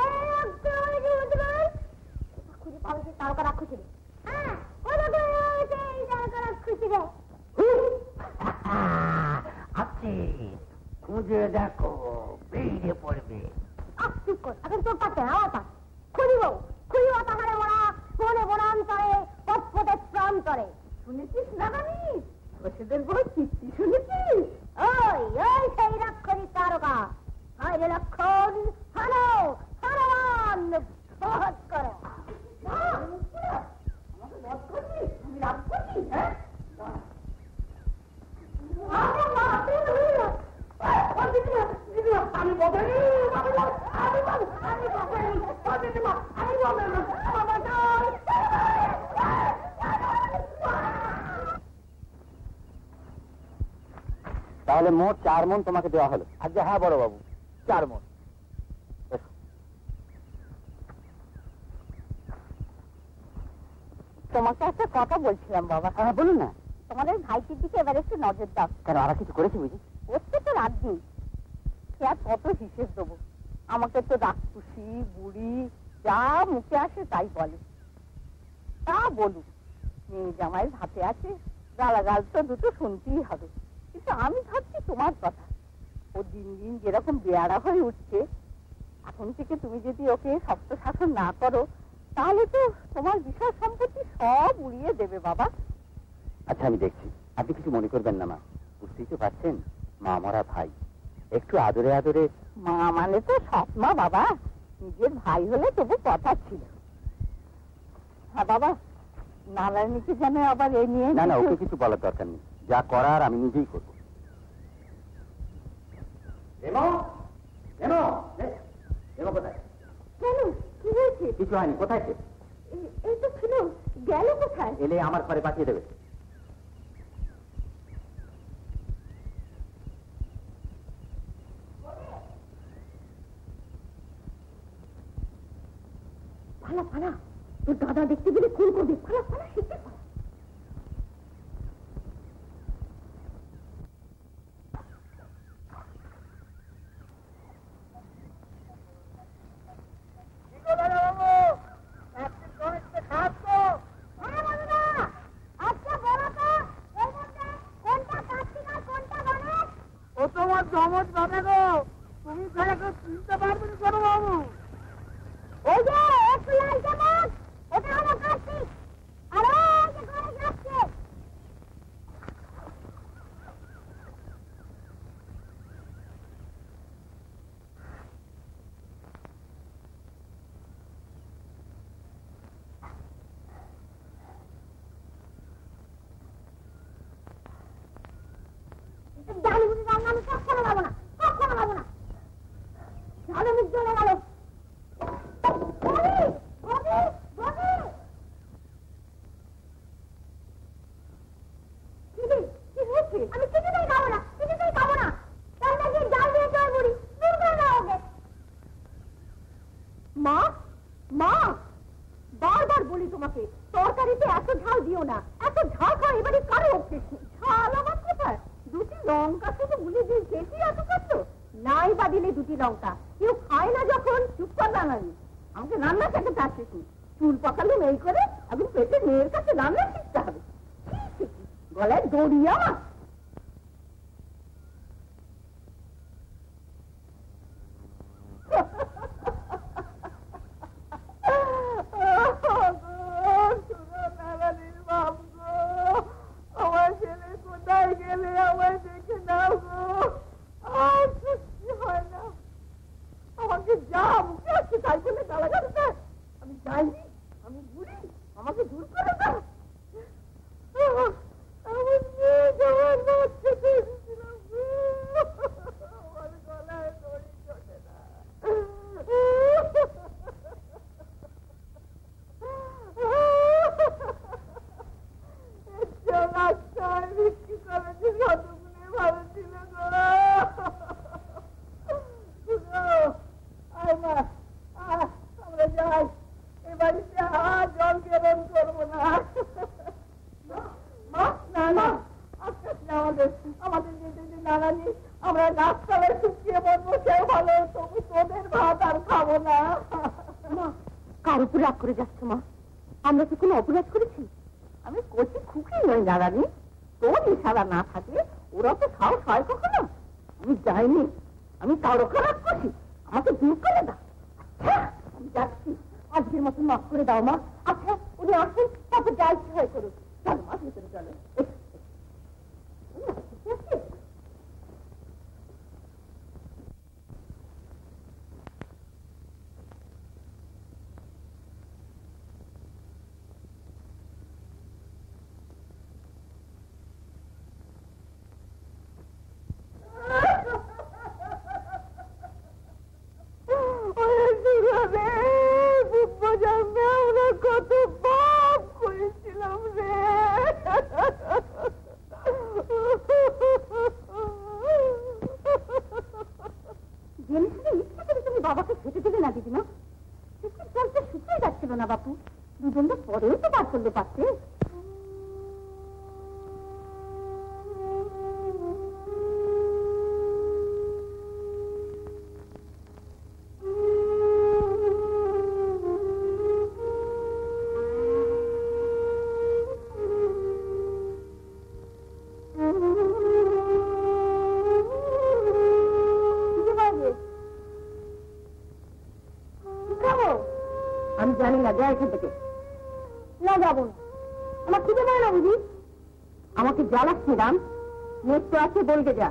খুঁজে পাবে সে তারকা রাক্ষসী রে। হ্যাঁ, সেই তারকা রাক্ষসী রে। খুঁজে দেখো, বেরিয়ে পড়বে। চুপ কর, এখন তোর পাচ্ছে আমার পাশ। খুঁজিব তাহারে মোড়া বনে বনান্তরে পথপথে প্রান্তরে। শুনেছিস না জানিস ওষুধের বড় কীর্তি শুনেছিস? ওই সেই রাক্ষসী তারকা। হায় রে লক্ষণ, হানো হারমান বধ করো। আমাকে বধ করবি? আমি রাগ করছি? হ্যাঁ, আমি বদলি তাহলে মোট 4 মণ তোমাকে দেওয়া হলো। আচ্ছা, হ্যাঁ বড় বাবু, 4 মণ। তোমাকে একটা কথা বলছিলাম বাবা। হ্যাঁ বলুন না। তোমাদের ভাইটির দিকে এবার একটু নজর দাও। কেন, আর কিছু করেছে বুঝি? করতে তো রাত নেই, সে আর কত হিসেব দেবো? আমাকে তো রাক্ষসী বুড়ি যা মুখে আসে তাই বলে। তা বলুক, মেয়ে জামাইয়ের হাতে আছে, গালাগাল তো দুটো শুনতেই হবে। কিন্তু আমি ভাবছি তোমার কথা, ও দিন দিন যেরকম বেয়ারা হয়ে উঠছে, এখন থেকে তুমি যদি ওকে শক্ত শাসন না করো, তাহলে তো তোমার বিষয় সম্পত্তি সব উড়িয়ে দেবে বাবা। আচ্ছা, আমি দেখছি। আপনি কিছু মনে করবেন না মা, বুঝতেই তো পারছেন মা মরা ভাই, একটু আদরে আদরে। মা মানে তো সৎ মা বাবা, নিজের ভাই হলে তবু কথা ছিল। হ্যাঁ বাবা, নারায়ণীকে যেন আবার এ নিয়ে। না না, ওকে কিছু বলার দরকার নেই, যা করার আমি নিজেই করবো। কোথায়? কেন, কি হয়েছে? কিছু হয়নি। কোথায় সে? এই তো ছিল, গেল কোথায়? এলে আমার ঘরে পাঠিয়ে দেবে। ফালা ফালা, তোর দাদা দেখতে পেলে খুন করবে। ফালা ফালা, শিখতে পারা। লঙ্কা শুধু গুলি দিয়ে খেয়েছি এত কত নাই বা দিলে দুটি লঙ্কা কেউ খায় না যখন চুপ কর রান্নানি আমাকে রান্না শেখাতে আসিস চুল পাকালুম এই করে এখন পেটে মেয়ের কাছে রান্না শিখতে হবে গলায় দড়িয়া আমার ছেলে কোথায় গেলে আমায় দেখে নাও গো আর সত্যি হয় না আমাকে যা মুখে আসছে তাই বলে গালা গালাতে আমি যাইনি আমি বুড়ি আমাকে দূর করে দাও আমার মেয়ে যাওয়ার বাচ্চা পেয়েছিলাম আমার গলায় দড়ি চলে না রাস্তায় বিক্রি করেছি কতগুলি ভালো ছিল আমরা যাই এ বাড়িতে আর জল কেরণ করবো না আমাদের যেতে নানানি আমরা গাছতলায় শুকিয়ে বলবো সে ভালো তবু তোদের ভাত আর খাবো না কার উপর রাগ করে যাচ্ছ মা আমরা কি কোনো অপরাধ করেছি আমি কচি খুকি নই নারানি তোর ইশারা না থাকলে ওরা তো সাহস হয় কখনো আমি যাইনি আমি কারো খারাপ করছি আমাকে দূর করে দাও আচ্ছা আমি যাচ্ছি আজকের মতো মাফ করে দাও মা আচ্ছা উনি আসেন তারপর যা ইচ্ছে হয় করুন চলো মা ভিতরে চলো কত পাপ করেছিলাম রে তুমি বাবাকে খেতে দেবে না দিদি না জলটা শুকিয়ে যাচ্ছিল না বাপু দুজন তো পরেও তো বার করলে পারছে আমি জানি না যা এখান থেকে না যাবো না আমার খুঁজে পায় না বুঝি আমাকে জ্বালাচ্ছি রাম নেট তো আছে বলতে যা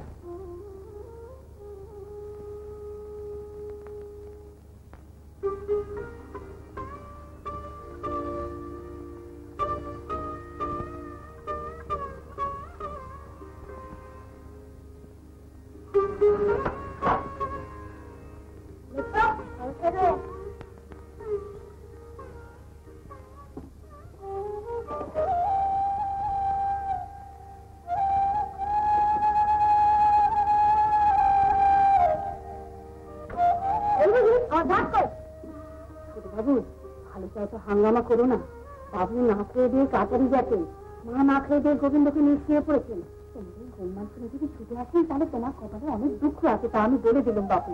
হাঙ্গামা করো না বাবু না খেয়ে দিয়ে কাতারি যাচ্ছে মা না খেয়ে দিয়ে গোবিন্দকে নিয়ে শুয়ে পড়েছেন তোমাদের গোলমাল শুনে যদি ছুটে আসেন তাহলে তোমার কপালে অনেক দুঃখ আছে তা আমি বলে দিলাম বাপু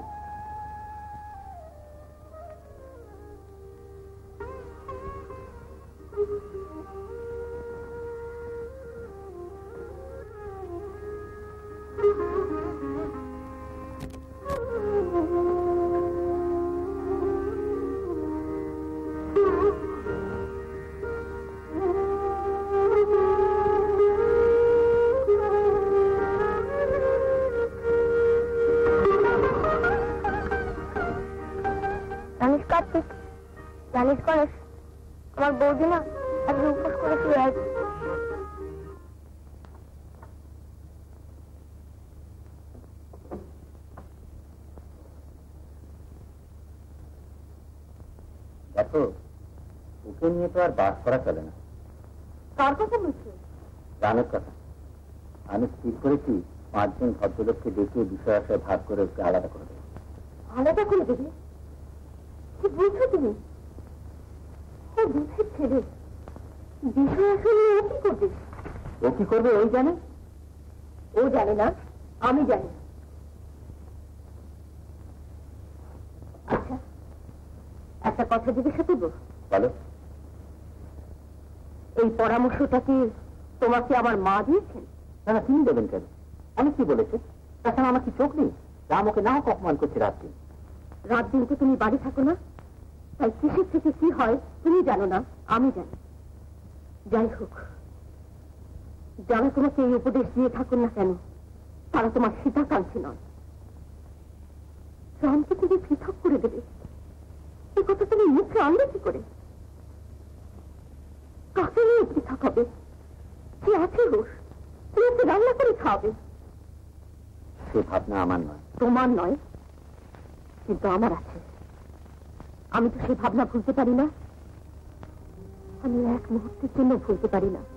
জানিস করেস আমার বৌদি না আজকে উপোস করে শুয়ে আছে দেখো ওকে নিয়ে তো আর বাস করা চলে না কার কথা বলছো রামের কথা আমি স্থির করেছি 5 জন ভদ্রলোককে ডেকে বিষয় আশয় ভাগ করে ওকে আলাদা করে দেবো আলাদা করে দেবে কি বলছো তুমি দুধের ছেলে বিষয় আসলে ও কি করবে ও কি করবে ওই জানে ও জানে না আমি জানি। আচ্ছা, একটা কথা জিজ্ঞাসা করবো? বলো। এই পরামর্শটা কি তোমাকে আমার মা দিয়েছেন? না না, তিনি দেবেন কেন? অনেক কি বলেছে। তাছাড়া আমার কি চোখ নেই? রাম ওকে না হোক অপমান করছে রাত দিন। রাত দিন তো তুমি বাড়ি থাকো না, তাই কিসের থেকে কি হয় তুমি জানো না, আমি জানি। যাই হোক, যারা তোমাকে এই উপদেশ দিয়ে থাকুন না কেন, তারা তোমার হিতাকাঙ্ক্ষী নয়। রামকে তুমি পৃথক করে দেবে, এ কথা তুমি মুখে আনবে কি করে? কাকে নিয়ে পৃথক হবে? কি আছে রোষ? তুমি ওকে রান্না করে খাওয়াবে। সে ভাবনা আমার নয়। তোমার নয়, কিন্তু আমার আছে। আমি তো সেই ভাবনা ভুলতে পারি না, আমি এক মুহূর্তের জন্য ভুলতে পারি না।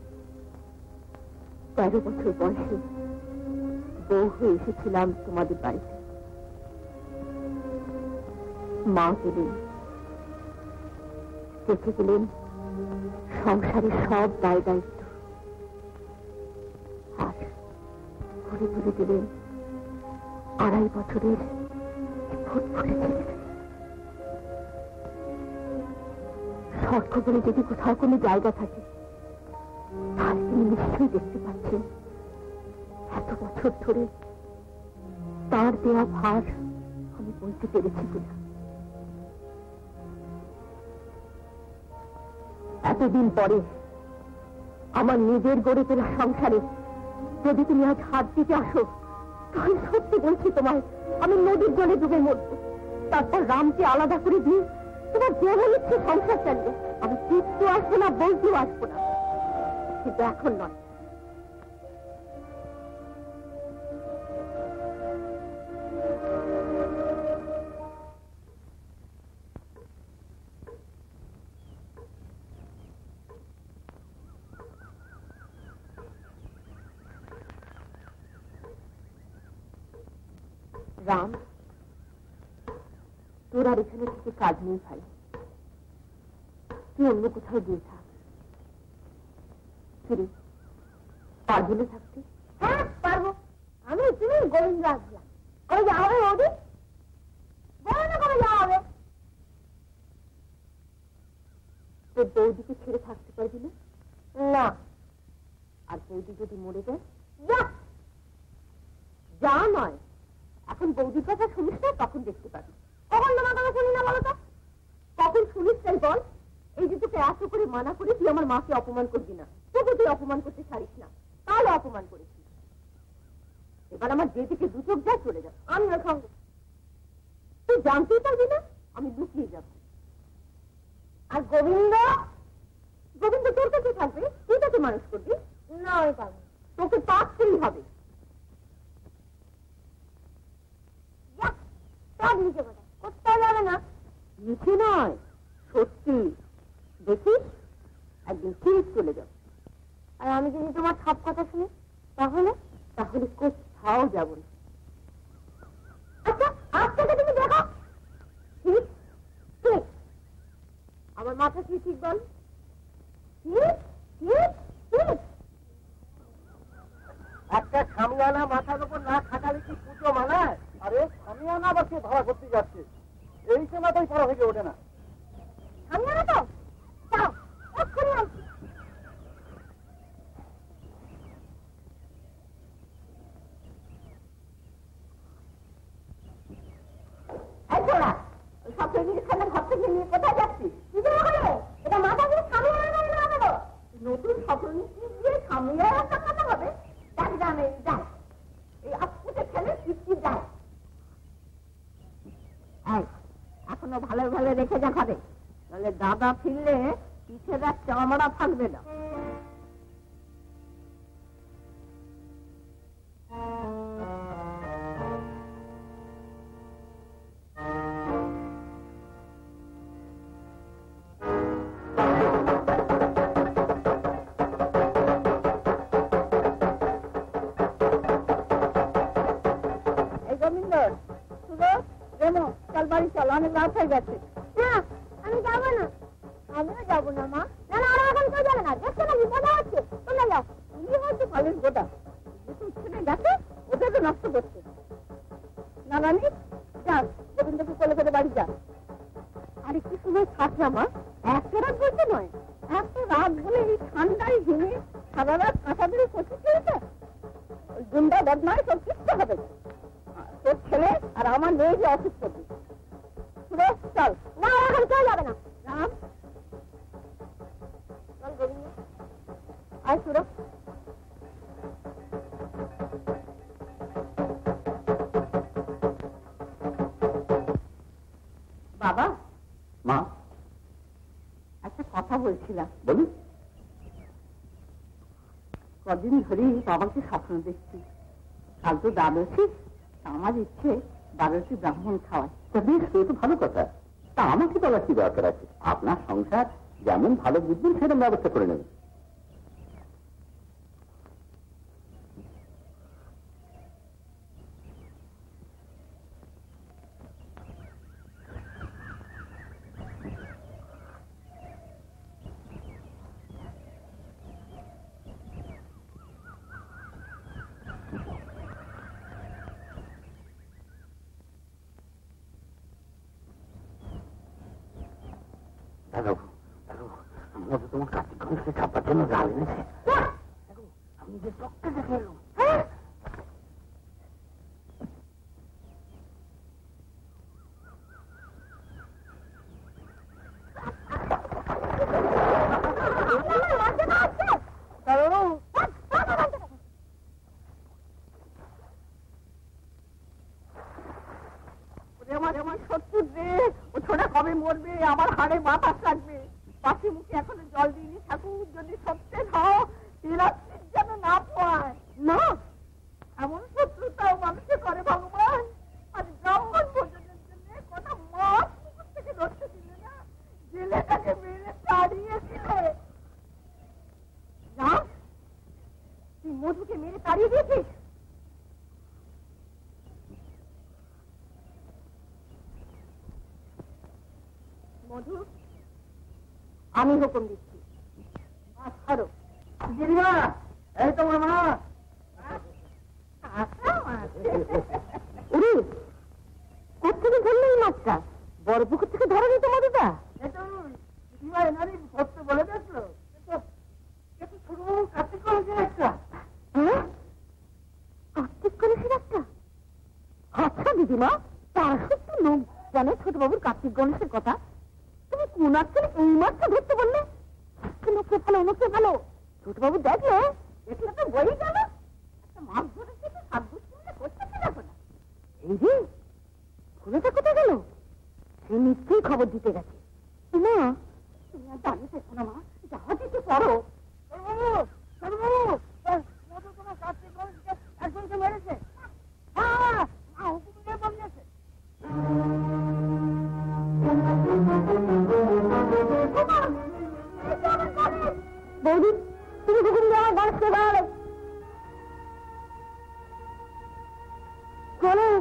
13 বছর বয়সে বউ হয়ে এসেছিলাম তোমাদের বাড়িতে। মা গেলেন, রেখে গেলেন সংসারের সব দায় দায়িত্ব, আর ঘুরে ঘুরে দিলেন 2.5 বছরের ফুটফুটে ছেলে। সর্ক বলে যদি কোথাও কোনো জায়গা থাকে, তাহলে তিনি নিশ্চয়ই দেখতে পাচ্ছেন এত বছর ধরে তার দেওয়া ভার আমি বলতে পেরেছি কিনা। এতদিন পরে আমার নিজের গড়ে তোলা সংসারে যদি তুমি আজ হাত দিতে আসো, তাহলে সত্যি বলছি তোমায়, আমি নদীর জলে ডুবে মরব। তারপর রামকে আলাদা করে দিয়ে তোমার যেমন ইচ্ছে সংসার চালিয়ে আমি কিচ্ছু আসবো না, বলতেও আসবো না। কিন্তু এখন নয়। রাম, তোর আর এখানে থেকে কাজ নেই ভাই, তুই অন্য কোথাও গিয়ে থাক। ফিরে পারবো না থাকতে? হ্যাঁ পারবো, আমি তুমি গোবিন্দ আসলাম। কবে যাওয়া হবে বৌদি? বলো না কবে যাওয়া হবে। তোর বৌদিকে ছেড়ে থাকতে পারবি না? না। আর বৌদি যদি মরে যায়? যা নয়, এখন বৌদির কথা শুনিস না, তখন দেখতে পাবি। কখন তোমার কথা শুনি না বলো তো? কখন শুনিস তাই বল। এই যে তোকে এত করে মানা করে তুই আমার মাকে অপমান করবি না, তবু তুই অপমান করতে ছাড়িস না, তাহলে অপমান করেছিস। এবার আমার যে দিকে দু চোখ যায় চলে যা, আমি ওর সঙ্গে। তুই জানতেই পারবি না, আমি লুকিয়ে যাব। আর গোবিন্দ, গোবিন্দ তোর কাছে থাকবে, তুই তাকে মানুষ করবি না। আমি পারবো, তোকে পারতেই হবে। কোথাও যাবে না। মিছে নয়, সত্যি। দেখিস একদিন ঠিক চলে যাও। আর আমি যদি তোমার সব কথা শুনি তাহলে? তাহলে কোথাও যাব না। আচ্ছা আজ থেকে তুমি দেখো। ঠিক ঠিক, আমার মাথা কি ঠিক বল? ঠিক ঠিক ঠিক। একটা সামিয়ানা মাথার উপর না খাটালে কি পুজো মানায়? আরে সামিয়ানা আবার কে ধরা করতে যাচ্ছে? এই সময়টাই পড়া থেকে ওঠে না। সামিয়ানা তো যাও, এক্ষুনি আসছি। এই ছোড়া, সব জিনিস খেলে ঘর থেকে নিয়ে কোথায় যাচ্ছিস? কি করে করে এটা মাথা দিয়ে সামিয়ানা না দেবো? নতুন স্বপ্ন দিয়ে সামিয়ানা টাকাতে হবে? যাক জানে যাক, এই আজকে খেলে কিস্তি যায়। এখনো ভালো ভালো রেখে যা ঘরে, নাহলে দাদা ফিরলে পিঠের এক চামড়া থাকবে না। এই গোবিন্দ, সুরজ, রেমো, চল বাড়ি চল, অনেক রাত হয়ে গেছে। না আমি যাবো না। আমিও যাবো না মা। না না, আর এখন কেউ যাবে না, দেখছো না বিপদ হচ্ছে। তোমরা যাও। তুমি হচ্ছে কলেজ গোটা ছেড়ে গেছে, ওদের মেজাজও নষ্ট করছে। না নানি যান, গোবিন্দকে কোলে করে বাড়ি যান। আর একটু সময় থাকলে আমার একটা রাত বলতে নয়, একটা রাত বলে এই ঠান্ডায় ঘেমে সারা রাত কাঁচা ধরে কচি খেয়েছে। ওই গুন্ডা বদমাই সব কিচ্ছু হবে না। তোর ছেলে আর আমার মেয়ে যে অসুখ করবে। সুরেশ চল। না এখন কেউ যাবে না। রাম চল গোবিন্দ, আয় সুরেশ। বাবা। মা, একটা কথা বলছিলাম। বলি। কদিন ধরেই বাবাকে স্বপ্ন দেখছি। কাল তো দ্বাদশী, আমার ইচ্ছে 12টি ব্রাহ্মণ খাওয়ায়। তা বেশ, তো তো ভালো কথা। তা আমাকে বলার কি দরকার আছে? আপনার সংসার যেমন ভালো বুঝবেন সেরকম ব্যবস্থা করে নেবেন। তোমার কার্তিক গণেশকে ছাপার জন্য জাল এনেছে। আমি যে চকটা দেখে এলো। আমার শত্রু রে, ও ছোটা কবে মরবে, আমার হাড়ে বাতাস লাগবে। পাখি মুখে এখনো জল দিইনি। ঠাকুর যদি সত্যি খাও তিলাস্তিক যেন না পায়। না, এমন শত্রুতাও মানুষে করে ভগবান। আজ ব্রাহ্মণ ভোজনের জন্য কথা মাছ পুকুর থেকে ধরতে দিলে না, জেলেটাকে মেরে তাড়িয়ে দিলে। না, তুই মধুকে মেরে তাড়িয়ে দিয়েছিস? মধু, আমি হুকুম দিচ্ছি, মাছ ধরো। দিদিমা, এই তোমার মা। কোথেকে ধরলে এই মাছটা? বড় পুকুর থেকে ধরেনি তো মধুটা? দিদিমা এনারই ধরতে বলে দেখলো। ছোট কার্তিক গণেশের একটা। কার্তিক গণেশের একটা? আচ্ছা দিদিমা, তার সত্যি লোক জানে ছোটবাবুর কার্তিক গণেশের কথা। তুমি কোন আজকালে এই মাছটা ধরতে বললে? নোকে ভালো ছোটবাবু দেখলে তো বই গেল। একটা মাছ ধরেছে তো সাত দুষ্টিতে করতে দেখো না। এই যে ফুলেটা কোথায় গেল? সে নিশ্চয়ই খবর দিতে গেছে। না, তুমি আর দাঁড়িয়ে থেকো না মা, যাওয়া দিতে পারো। তোমার কার্তিক গণেশকে একজনকে মেরেছে। হ্যাঁ, হুকুম দিয়ে বলিয়েছে। বৌদি, তুমি হুকুম দিয়ে আমার গণেশকে দাঁড়ালে। গণেশ,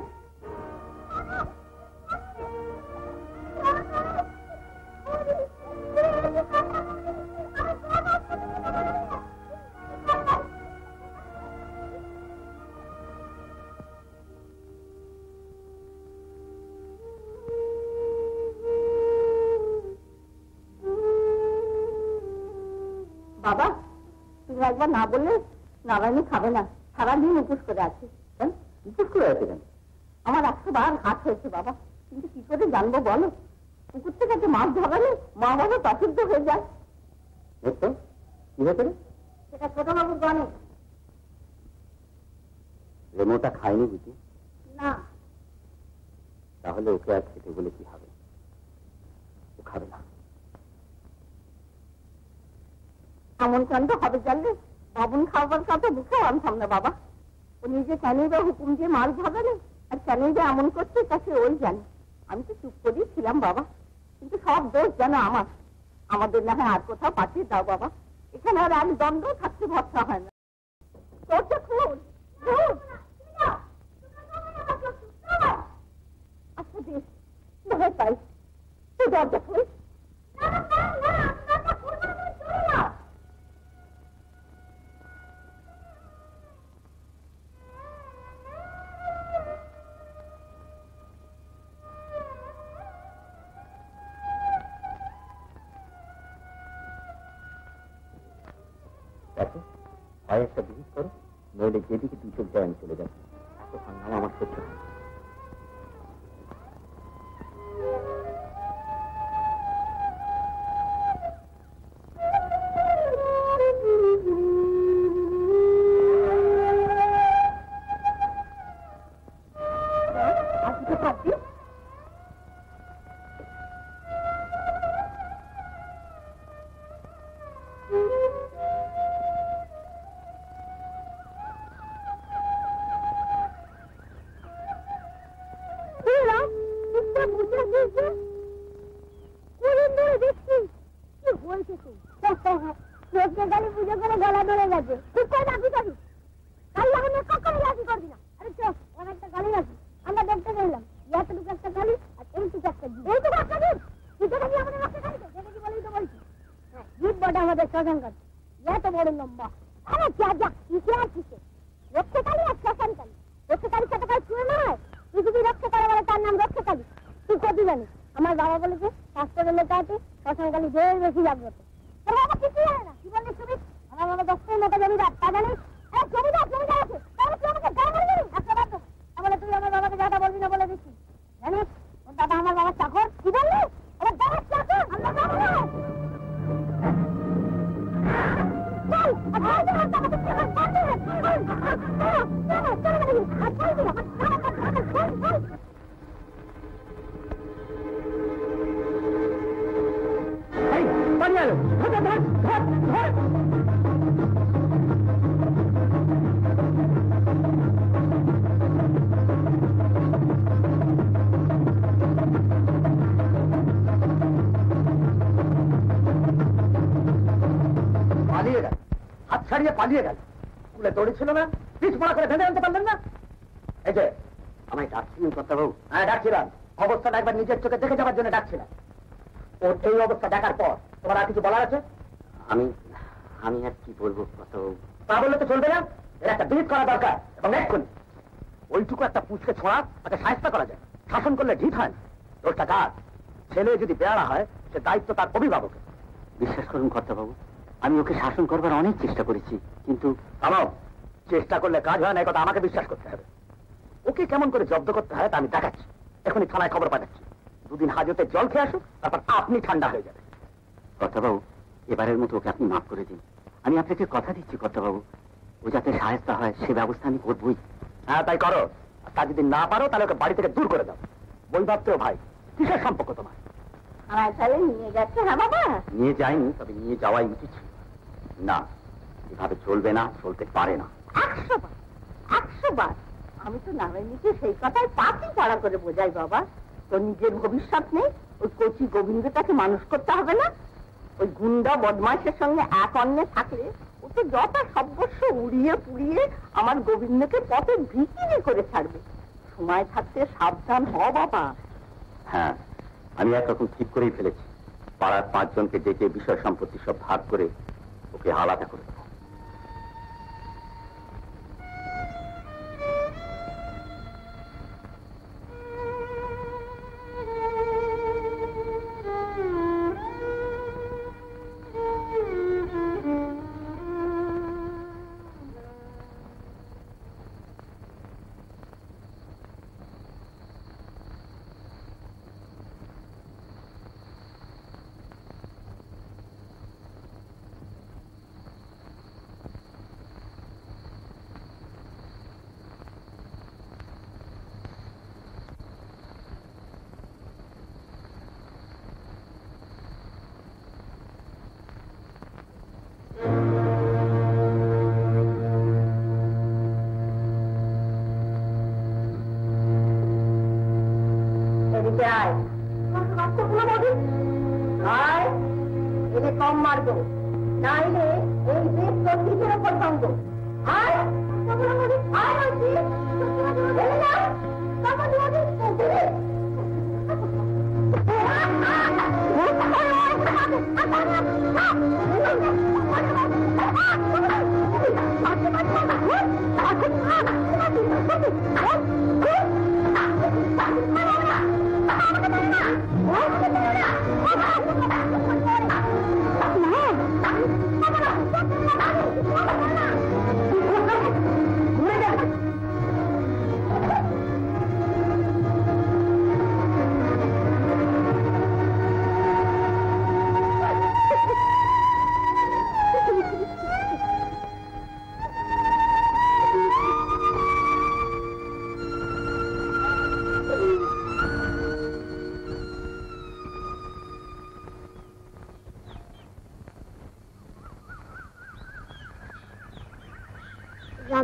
বাবা, তুমি একবার না বললে নারায়ণী খাবে না। সারাদিন উপোস করে আছে। উপোস করে আছে কেন? আমার 100 বার হাত হয়েছে বাবা, কিন্তু কি করে জানবো বলো? পুকুর থেকে একটা মাছ ধরালে মা বাবা অসুস্থ হয়ে যায়। দেখতো কি হয়েছে? সেটা ছোটবাবুর গণেশ। রেমোটা খায়নি বুঝি? না। তাহলে ওকে আর খেতে বলে কি হবে? ও খাবে না। এমন কাণ্ড হবে জানলে বাবুন খাবার সাথে মুখেও আনতাম না বাবা। ও নিজে কেনই বা হুকুম দিয়ে মাছ ধরালে, আর কেনই বা এমন করছে তাকে ওই জানে। আমি তো চুপ করেই ছিলাম বাবা, কিন্তু সব দোষ যেন আমার। আমাদের না হয় আর কোথাও পাঠিয়ে দাও বাবা, এখানে আর এক দণ্ড থাকতে ভরসা হয় না। আচ্ছা বেশ, ভয় পাই তো দরজা খুল। হয় একটা বিহিত করো, নইলে যেদিকে তুই চোখ যায় আমি চলে যাচ্ছি। এত হাঙ্গামা আমার সহ্য হয়। পালিয়ে গেল, স্কুলে দৌড়েছিল না, পিছ পড়া করে ভেঙে আনতে পারলেন না? এই যে আমায় ডাকছিলেন কর্তাবাবু? হ্যাঁ ডাকছিলাম, অবস্থাটা একবার নিজের চোখে দেখে যাওয়ার জন্য ডাকছিলাম। ওর এই অবস্থা দেখার পর তোমার আর কিছু বলার আছে? আমি আর কি বলবো কর্তাবাবু? তা বললে তো চলবে না, এর একটা বিহিত করা দরকার এবং এক্ষুনি। ওইটুকু একটা পুচকে ছোঁড়া তাকে সাহায্য করা যায়, শাসন করলে ঢিট হয় না। তোরটা কাজ, ছেলে যদি বেয়ারা হয় সে দায়িত্ব তার অভিভাবকের। বিশ্বাস করুন কর্তাবাবু, আমি ওকে শাসন করবার অনেক চেষ্টা করেছি, কিন্তু চেষ্টা করলে কাজ হয় না, কথা আমাকে বিশ্বাস করতে হবে। ওকে কেমন করে জব্দ করতে হয় তা আমি দেখাচ্ছি। এখনই থানায় খবর পাঠাচ্ছি, দুদিন হাজতে জল খেয়ে আসুক, তারপর আপনি ঠান্ডা হয়ে যাবে। কর্তাবাবু, এবারের মতো ওকে আপনি মাফ করে দিন। আমি আপনাকে কথা দিচ্ছি কর্তাবাবু, ও যাতে সাহায্য হয় সে ব্যবস্থা আমি করবই। হ্যাঁ তাই করো, তা যদি না পারো তাহলে ওকে বাড়ি থেকে দূর করে দাও। বই ভাবতেও ভাই, কিসের সম্পর্ক তোমার? আমার তাহলে নিয়ে যাচ্ছে? হ্যাঁ বাবা, নিয়ে যাইনি, তবে নিয়ে যাওয়াই উচিত ছিল। না, এভাবে চলবে না, চলতে পারে না। 100 বার আমি তো নারায়ণীকে সেই কথায় পাতি পাড়া করে বোঝাই, বাবা তোর নিজের ভবিষ্যৎ নেই, ওই কচি গোবিন্দটাকে মানুষ করতে হবে না? ওই গুন্ডা বদমাইশের সঙ্গে এক অন্যে থাকলে ও তো যথা সর্বস্ব উড়িয়ে পুড়িয়ে আমার গোবিন্দকে পথে ভিকিরি করে ছাড়বে। সময় থাকতে সাবধান হ বাবা। হ্যাঁ, আমি একরকম ঠিক করেই ফেলেছি। পাড়ার 5 জনকে ডেকে বিষয় সম্পত্তি সব ভাগ করে ওকে আলাদা করে দেবো। কম মারবো, নাইলে এই দেশ তোর নিজের ওপর ভাঙব।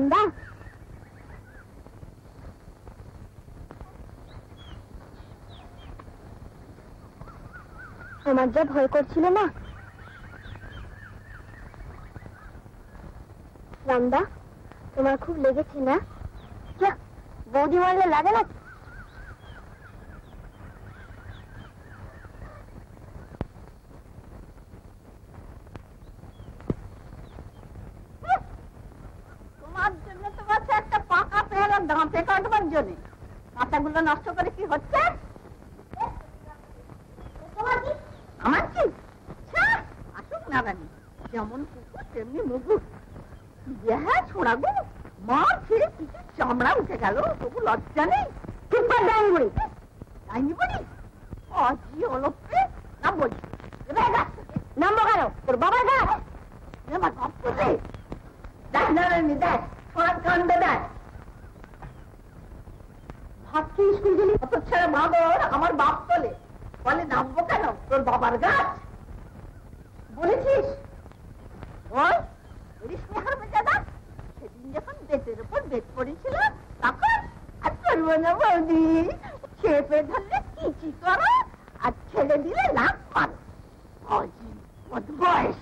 রামদা, তোমার যা ভয় করছিল না। রামদা, তোমার খুব লেগেছে না? বৌদি মারলে লাগে না? তোমার জন্য তো আছে একটা পাকা পেয়ারা দাঁতে কাটবার জন্য। মাথাগুলো নষ্ট করে কি হচ্ছে? আমার কি আসুক না রানী, যেমন কুকুর তেমনি মুগুর। ছোড়া গো, মার ছেড়ে কিছু চামড়া উঠে গেল, তবু লজ্জা নেই। চুপ কর ডাইনি বুড়ি। ডাইনি বুড়ি অজি অলপে নাম বলছি। নামবো কেন? তোর বাবার গাছ আমার গপ্পতে দেখ না রানী, দেখ ছোড়ার কাণ্ড দেখ। ভাবছি স্কুল গেলি অত ছেড়ে মাদর আমার বাপ বলে বলে নামবো কেন? তোর বাবার গাছ বলেছিস? ওই স্নেহার বেচারা সেদিন যখন বেতের উপর বেত পড়েছিল তখন আর করবো না বৌদি, চেপে ধরলে কিচি করো আর ছেড়ে দিলে লাভ মারো। অজি বয়স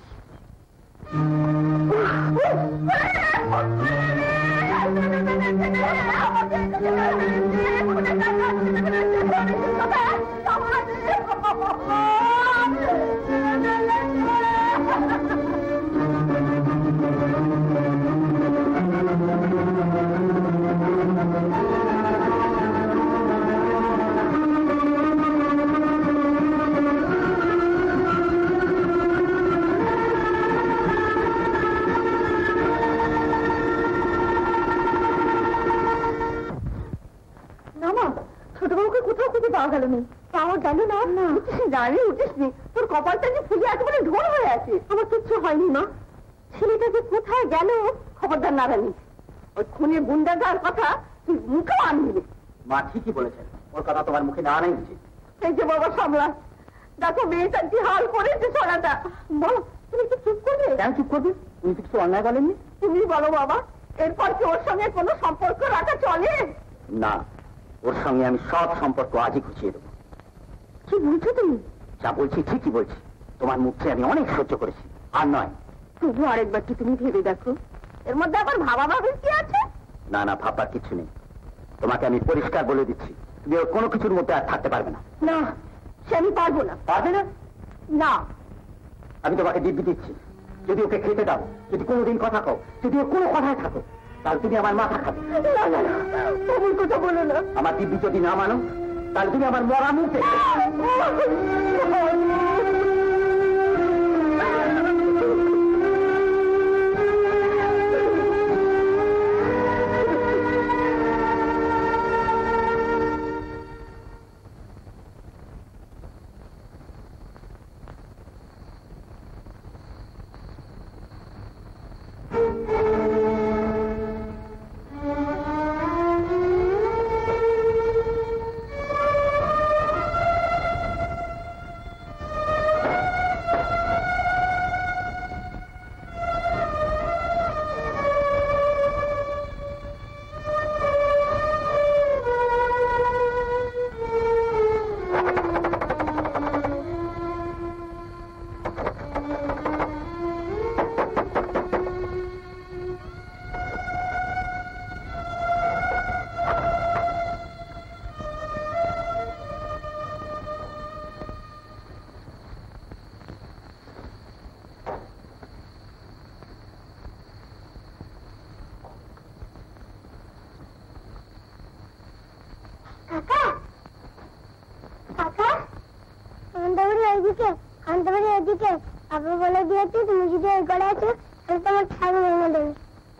তোর কপালটা যে ফুলে একেবারে ঢোল হয়ে আছে। আমার কিচ্ছু হয়নি মা, ছেলেটা যে কোথায় গেল খবরদার না রানি। ওই খুনে গুন্ডাটার কথা তুই মুখেও আনবি। মা ঠিকই বলেছেন, ওর কথা তোমার মুখে না আনাই উচিত। এই যে বাবা সামলা, দেখো মেয়েটার কি হাল করেছে ছড়াটা। বলো, তুমি কি চুপ করবে? কেন চুপ করবে? তুমি কিছু অন্যায় বলেননি। তুমি বলো বাবা, এরপর কি ওর সঙ্গে কোনো সম্পর্ক রাখা চলে? না, ওর সঙ্গে আমি সব সম্পর্ক আজই ঘুচিয়ে দেবো। কি বলছো তুমি? যা বলছি ঠিকই বলছি। তোমার মুখে আমি অনেক সহ্য করেছি, আর নয়। শুধু আরেকবার কি তুমি ভেবে দেখো, এর মধ্যে আবার ভাবা ভাবির কি আছে? না না, ভাববার কিছু নেই। তোমাকে আমি পরিষ্কার বলে দিচ্ছি, তুমি ওর কোনো কিছুর মধ্যে আর থাকতে পারবে না। না, সে আমি পারবো না। পারবে না? না, আমি তোমাকে দিব্যি দিচ্ছি, যদি ওকে খেতে দাও, যদি কোনোদিন কথা কও, যদি ও কোনো কথায় থাকো, তাহলে তুমি আমার মাথা খাবে। না না না, তুমি কথা বলো না। আমার দিব্যি যদি না মানো, তাহলে তুমি আমার মরা মুখ দেখবে। আপনি বলে দিয়েছি তুমি যদি এই করে আছো তাহলে তোমার ছাগল ভেঙে দেবে।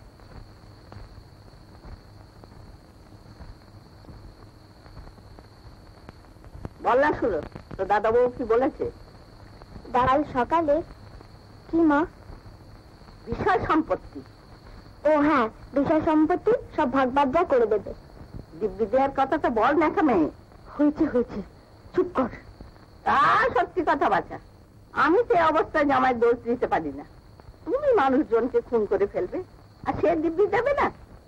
বললাম শুনো, তো দাদাবাবু কি বলেছে? কাল সকালে। কি মা? বিষয় সম্পত্তি। ও হ্যাঁ, বিষয় সম্পত্তি সব ভাগ বাগরা করে দেবে। দিব্যি দেওয়ার কথাটা বল না মেয়ে। হয়েছে হয়েছে, চুপ কর। তা সত্যি কথা বাছা, আমি তো অবস্থায় জামাই দোষ দিতে পারি না। তুমি মানুষজনকে খুন করে ফেলবে আর সে দিব্যি দেবে না?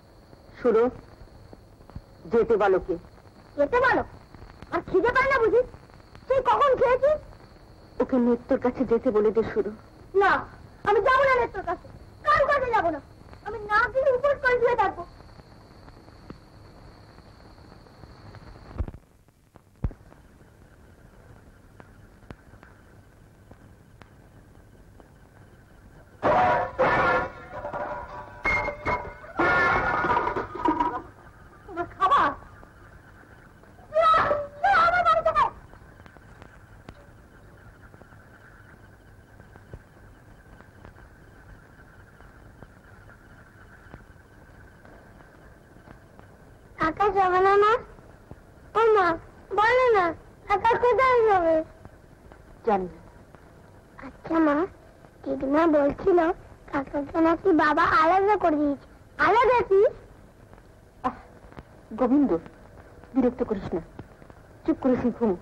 শুনো, যেতে বলো। কে যেতে বলো? আর খিদে পায় না বুঝি? তুই কখন খেয়েছি? ওকে নেত্রর কাছে যেতে বলে দে শুরু। না, আমি যাবো না নেত্রর কাছে, কারো কাছে যাবো না। আমি না গিয়ে উপর করে দিয়ে থাকবো। আকাশ যাবে না মা? ও মা, বলো না আকাশ কোথায় যাবে? জানি না। আচ্ছা মা, দিদিমা বলছিল কাকাকে নাকি বাবা আলাদা করে দিয়েছে। আলাদা কি? গোবিন্দ, বিরক্ত করিস না, চুপ করে শুই ঘুম।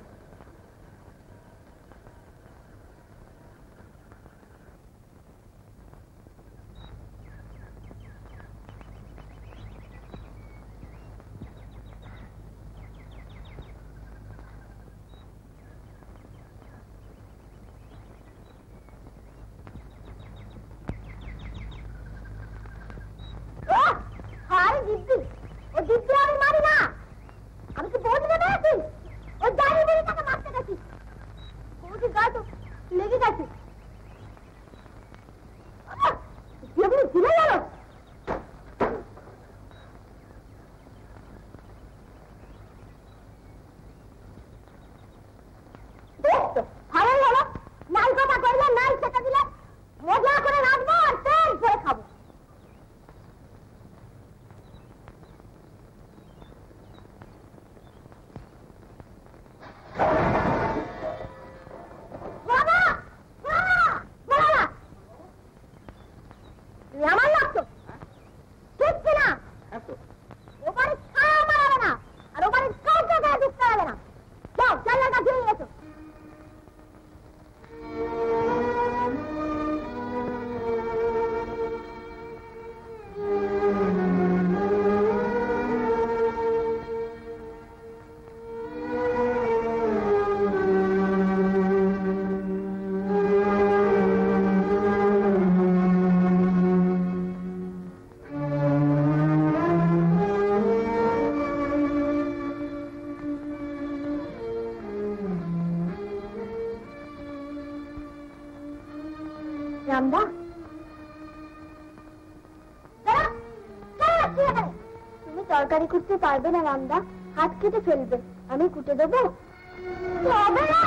তুমি তরকারি কুটতে পারবে না রামদা, হাত কেটে ফেলবে। আমি কুটে দেবো? হবে না।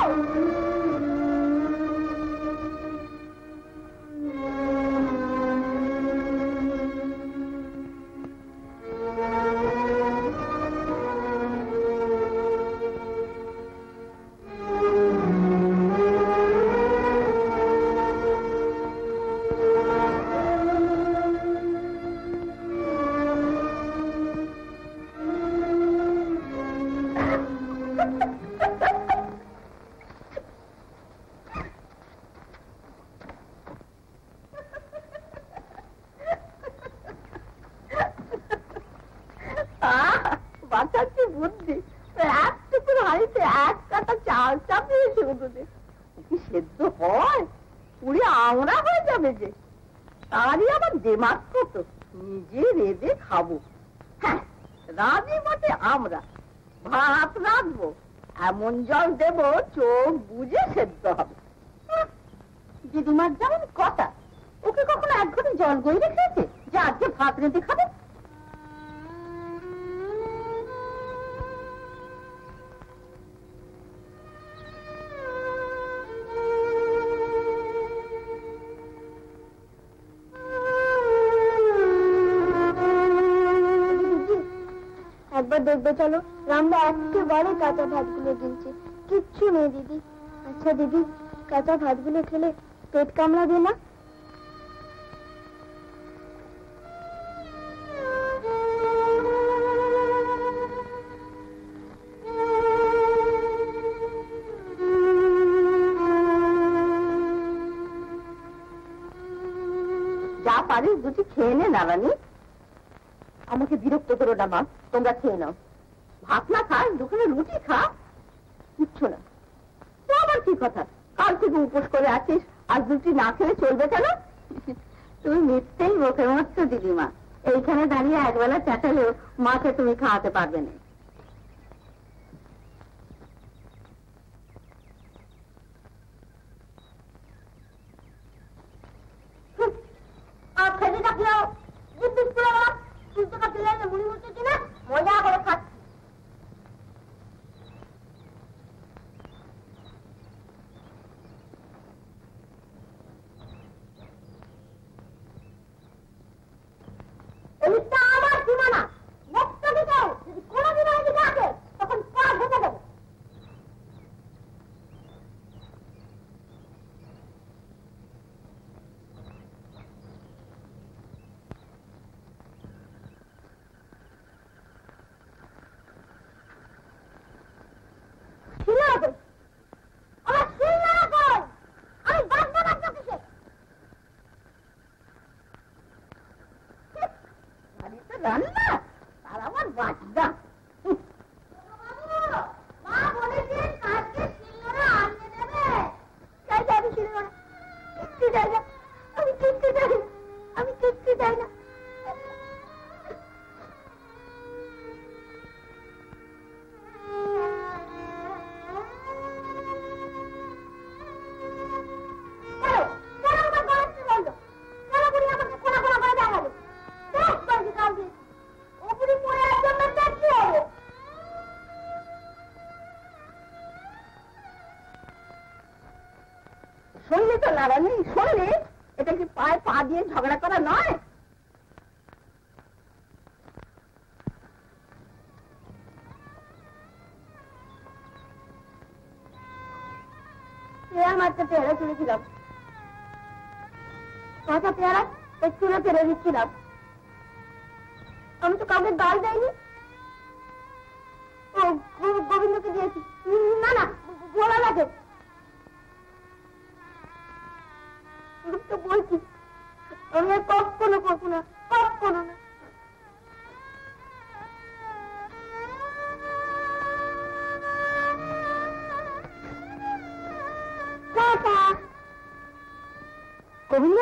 বুদ্ধি, একটুকু হাড়িতে এক কাটা চাল চাপিয়েছে উঠোতে, কি সেদ্ধ হয়, পুড়ে আংড়া হয়ে যাবে যে। তারই আবার দেমাগ কত, নিজে রেঁধে খাবো। হ্যাঁ, রাজি বটে আমরা, ভাত রাঁধবো, এমন জল দেব চোখ বুঝে সেদ্ধ হবে। দিদিমার যেমন কথা, ওকে কখনো এক ঘরে জল গই রেখেছে যে আজকে ভাত রেঁধে খাবে? একবার দেখবে চলো, রামদা একেবারে কাঁচা ভাতগুলো গিলছে, কিচ্ছু নেই দিদি। আচ্ছা দিদি, কাঁচা ভাতগুলো খেলে পেট কামড়াবে না? যা পারিস দুটি খেয়ে নে নারানি। আমাকে বিরক্ত করো না মা, তোমরা খেয়ে নাও। ভাত না খাস, দোকানে রুটি খা, কিচ্ছু না। তো আবার কি কথা, কাল থেকে উপোস করে আছিস, আজ রুটি না খেলে চলবে কেন? তুমি মিথ্যেই মুখে মারছো দিদিমা। এইখানে দাঁড়িয়ে একবেলা চেঁচালেও মাকে তুমি খাওয়াতে পারবে না। আর খেতে থাকলেও বিদ্যুৎ পুরো তুই তো কাটলে মুড়ি মুড়তে কিনা মজা করে খাচ্ছি। এইটা আমার সীমানা, মুক্ত দিতে যদি কোনোদিন ওই দিকে আসে তখন পা ভেঙে দেবো। রান্না আর আমার বাচ্চা মা বলেছেন কালকে শিলনোড়া আনতে দেবে। চাই যাবি শিলনোড়া? কিচ্ছু চাই না, আমি কিচ্ছু চাই না, আমি কিচ্ছু চাই না। শুনলি তো নারায়ণী, শুনলি? এটা কি পায়ে পা দিয়ে ঝগড়া করা নয়? পেয়ারা মারতে পেয়ারা তুলেছিলাম, কাঁচা পেয়ারা চুলে ফেলে দিচ্ছিলাম। আমি তো কাউকে ডাল দেয়নি, ও গোবিন্দকে দিয়েছি। না না, গোলা লাগে। তো বলছি আমি আর কখনো করবো না, কখনো না। গোবিন্দ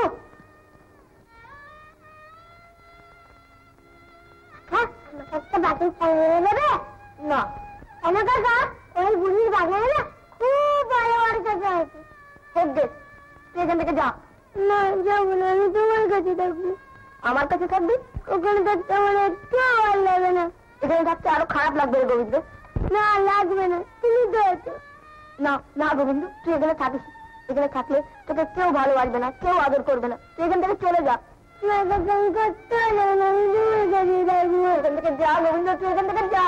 একটা বাকি খাইয়ে দেবে না? আমার কাকা ওই বুড়ির বাগানে না খুব ভালো বাড়ি কাছে আছে। হোক দে, তুই এখান থেকে যা। না যাবো না, আমি তোমার কাছে থাকবো। আমার কাছে থাকবি? ওখানে থাকতে আমার একটু ভালো লাগে না। এখানে থাকতে আরো খারাপ লাগবে রে গোবিন্দ। না লাগবে না, তুমি তো আছো। না না গোবিন্দ, তুই এখানে থাকিস। এখানে থাকলে তোকে কেউ ভালোবাসবে না, কেউ আদর করবে না। তুই এখান থেকে চলে যা। এখান থেকে যা গোবিন্দ, তুই এখান থেকে যা।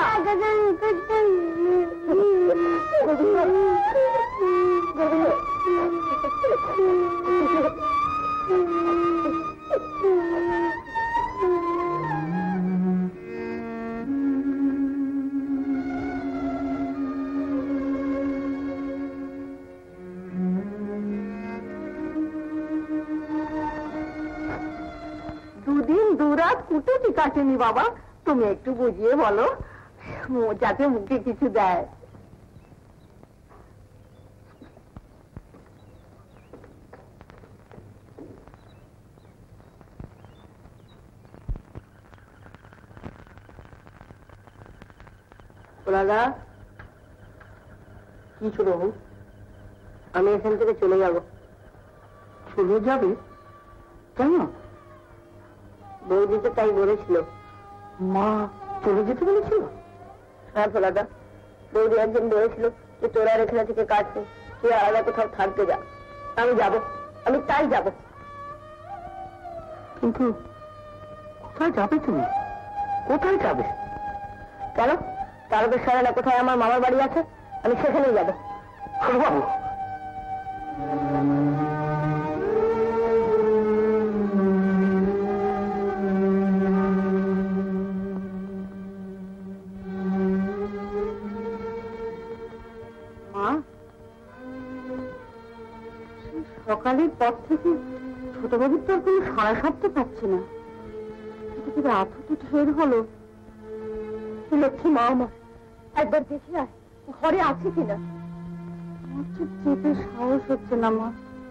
দুদিন দুরাত কুটেছি কাটেনি বাবা, তুমি একটু বুঝিয়ে বলো যাতে মুখে কিছু দেয়। দাদা কি ছিল? আমি এখান থেকে চলে যাব। চলে যাবে কেন? বৌদি তো তাই বলেছিল। মা চলে যেতে বলেছিল? হ্যাঁ ভোলাদা, বৌদি একদিন বলেছিল যে তোরা আর এখানে থেকে কাটছে, তুই আলাদা কোথাও থাকতে যা। আমি যাব, আমি তাই যাব। কিন্তু কোথায় যাবে তুমি? কোথায় যাবে? কেন? তারকেশ্বরে না কোথায় আমার মামার বাড়ি আছে, আমি সেখানেই যাবো। বাবু মা, সকালের পর থেকে ছোট বাবুর তো আর কোনো সাড়া সারতে পারছি না। রাতও তো ঢের হলো। লক্ষ্মী মা আমার, একবার দেখি আয় ঘরে আছে কিনা। আমার ঠিক যেতে সাহস হচ্ছে না মা।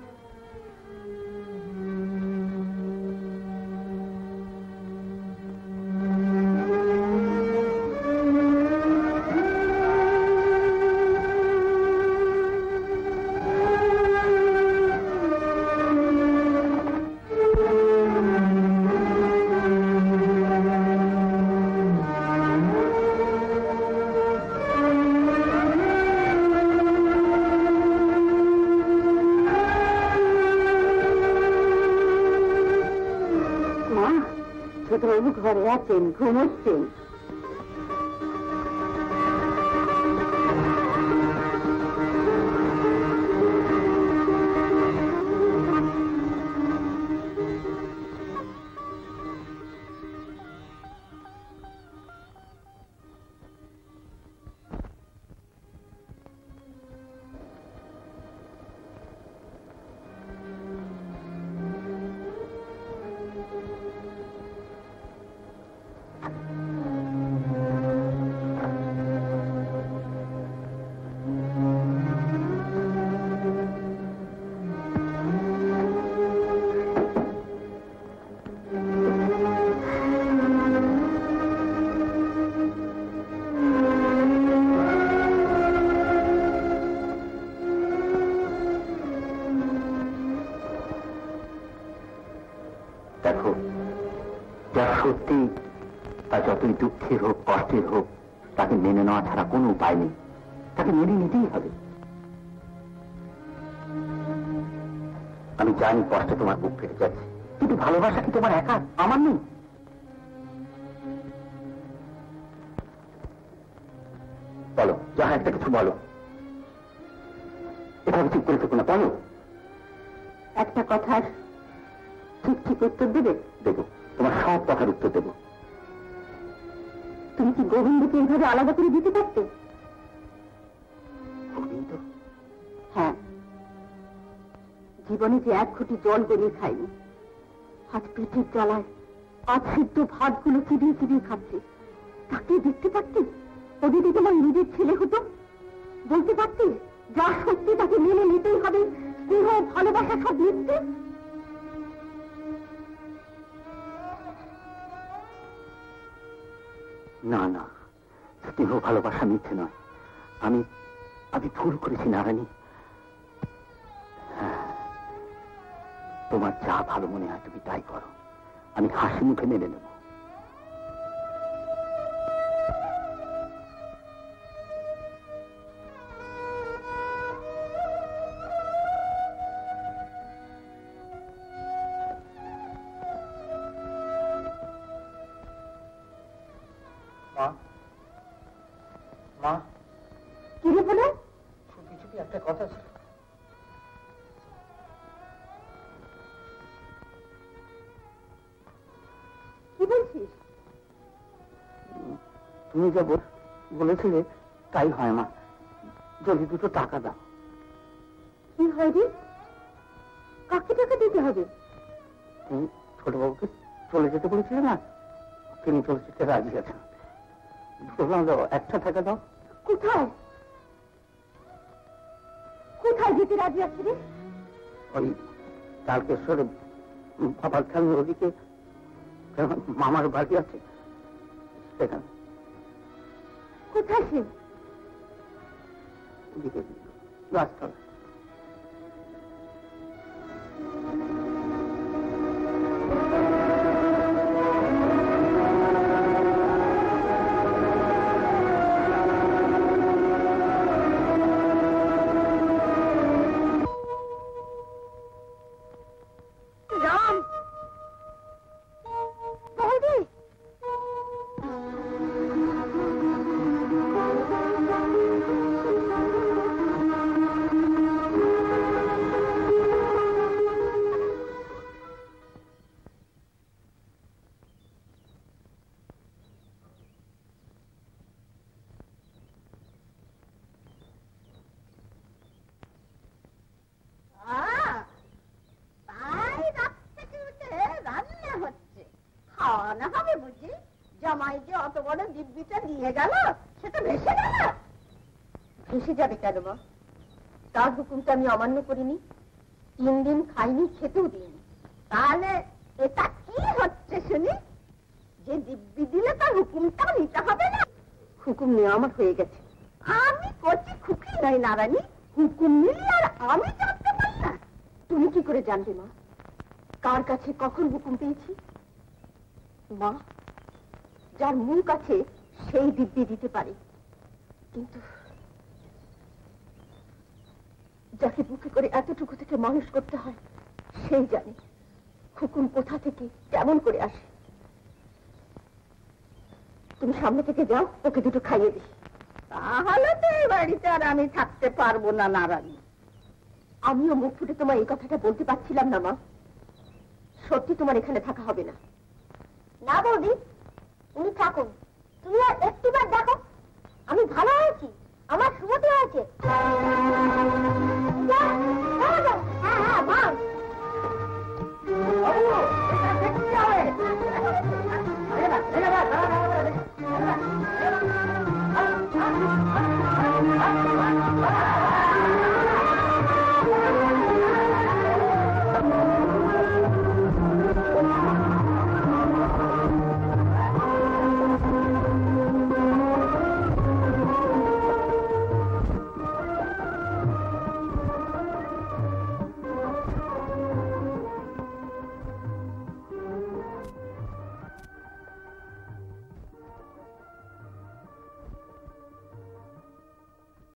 ছোটবাবু ঘরে আছেন, ঘুমোচ্ছেন। দেখো, যা সত্যি তা যতই দুঃখের হোক, কষ্টের হোক, তাকে মেনে নেওয়া ছাড়া কোনো উপায় নেই। তাকে মেনে নিতেই হবে। আমি জানি কষ্টে তোমার বুক ফেটে যাচ্ছে, কিন্তু ভালোবাসা কি তোমার একা? আমার নেই? বলো, যা একটা কিছু বলো। এভাবে চুপ করে থেকো না, বলো। একটা কথার ঠিক ঠিক উত্তর দেবে? দেবো, তোমার সব কথার উত্তর দেবো। তুমি কি গোবিন্দকে এইভাবে আলাদা করে দিতে পারতে? গোবিন্দ? হ্যাঁ, জীবনে যে এক ঘটি জল গড়িয়ে খাইনি, আজ পেটের জ্বালায় আজ সিদ্ধ ভাতগুলো চিবিয়ে চিবিয়ে খাচ্ছে। তাকে দেখতে পারতে? ও যদি তোমার নিজের ছেলে হতো, বলতে পারতে যা সত্যি তাকে মেনে নিতেই হবে, স্নেহ ভালোবাসা সব মিথ্যে। না না, স্নেহ ভালোবাসা মিথ্যে নয়। আমি আমি ভুল করেছি নারায়ণী। হ্যাঁ, তোমার যা ভালো মনে হয় তুমি তাই করো, আমি হাসি মুখে মেনে নেব। মা, কি রে বলে? চুপি চুপি একটা কথা ছিল। কি বলছিস? তুমি যা বলেছিলে তাই হয় মা। যদি দুটো টাকা দাও। কি হয় রে? কাকে টাকা দিতে হবে? তুমি ছোটবাবুকে চলে যেতে বলেছিলে না, তিনি চলে যেতে রাজি আছেন। দুটো দাও, একটা টাকা দাও। কোথায় কোথায় যেতে রাজি আছে রে? ওই তারকেশ্বরে বাবার খেল নদীকে মামার বাড়ি আছে সেখানে। কোথায় সে? ওদিকে গাছতলা। না হবে বুঝি? জামাই যে অত বড় দিব্যিটা দিয়ে গেল সেটা ভেসে গেল। ভেসে যাবে কেন মা? তার হুকুমটা আমি অমান্য করিনি, 3 দিন খাইনি, খেতেও দিইনি। তাহলে এটা কি হচ্ছে শুনি? যে দিব্যি দিলে তার হুকুমটা নিতে হবে না? হুকুম নিয়ে আমার হয়ে গেছে। আমি কচি খুকি নই নারানি, হুকুম নিলে আর আমি জানতে পারি না? তুমি কি করে জানবে মা কার কাছে কখন হুকুম পেয়েছি? মা, যার মুখ আছে সেই দিব্যি দিতে পারে, কিন্তু যাকে বুকে করে এতটুকু থেকে মানুষ করতে হয় সেই জানে হুকুম কোথা থেকে কেমন করে আসে। তুমি সামনে থেকে যাও, ওকে দুটো খাইয়ে দিই। তাহলে তো এই বাড়িতে আর আমি থাকতে পারবো না নারানি। আমিও মুখ ফুটে তোমার এই কথাটা বলতে পারছিলাম না মা। সত্যি তোমার এখানে থাকা হবে না। না বৌদি, উনি থাকুন।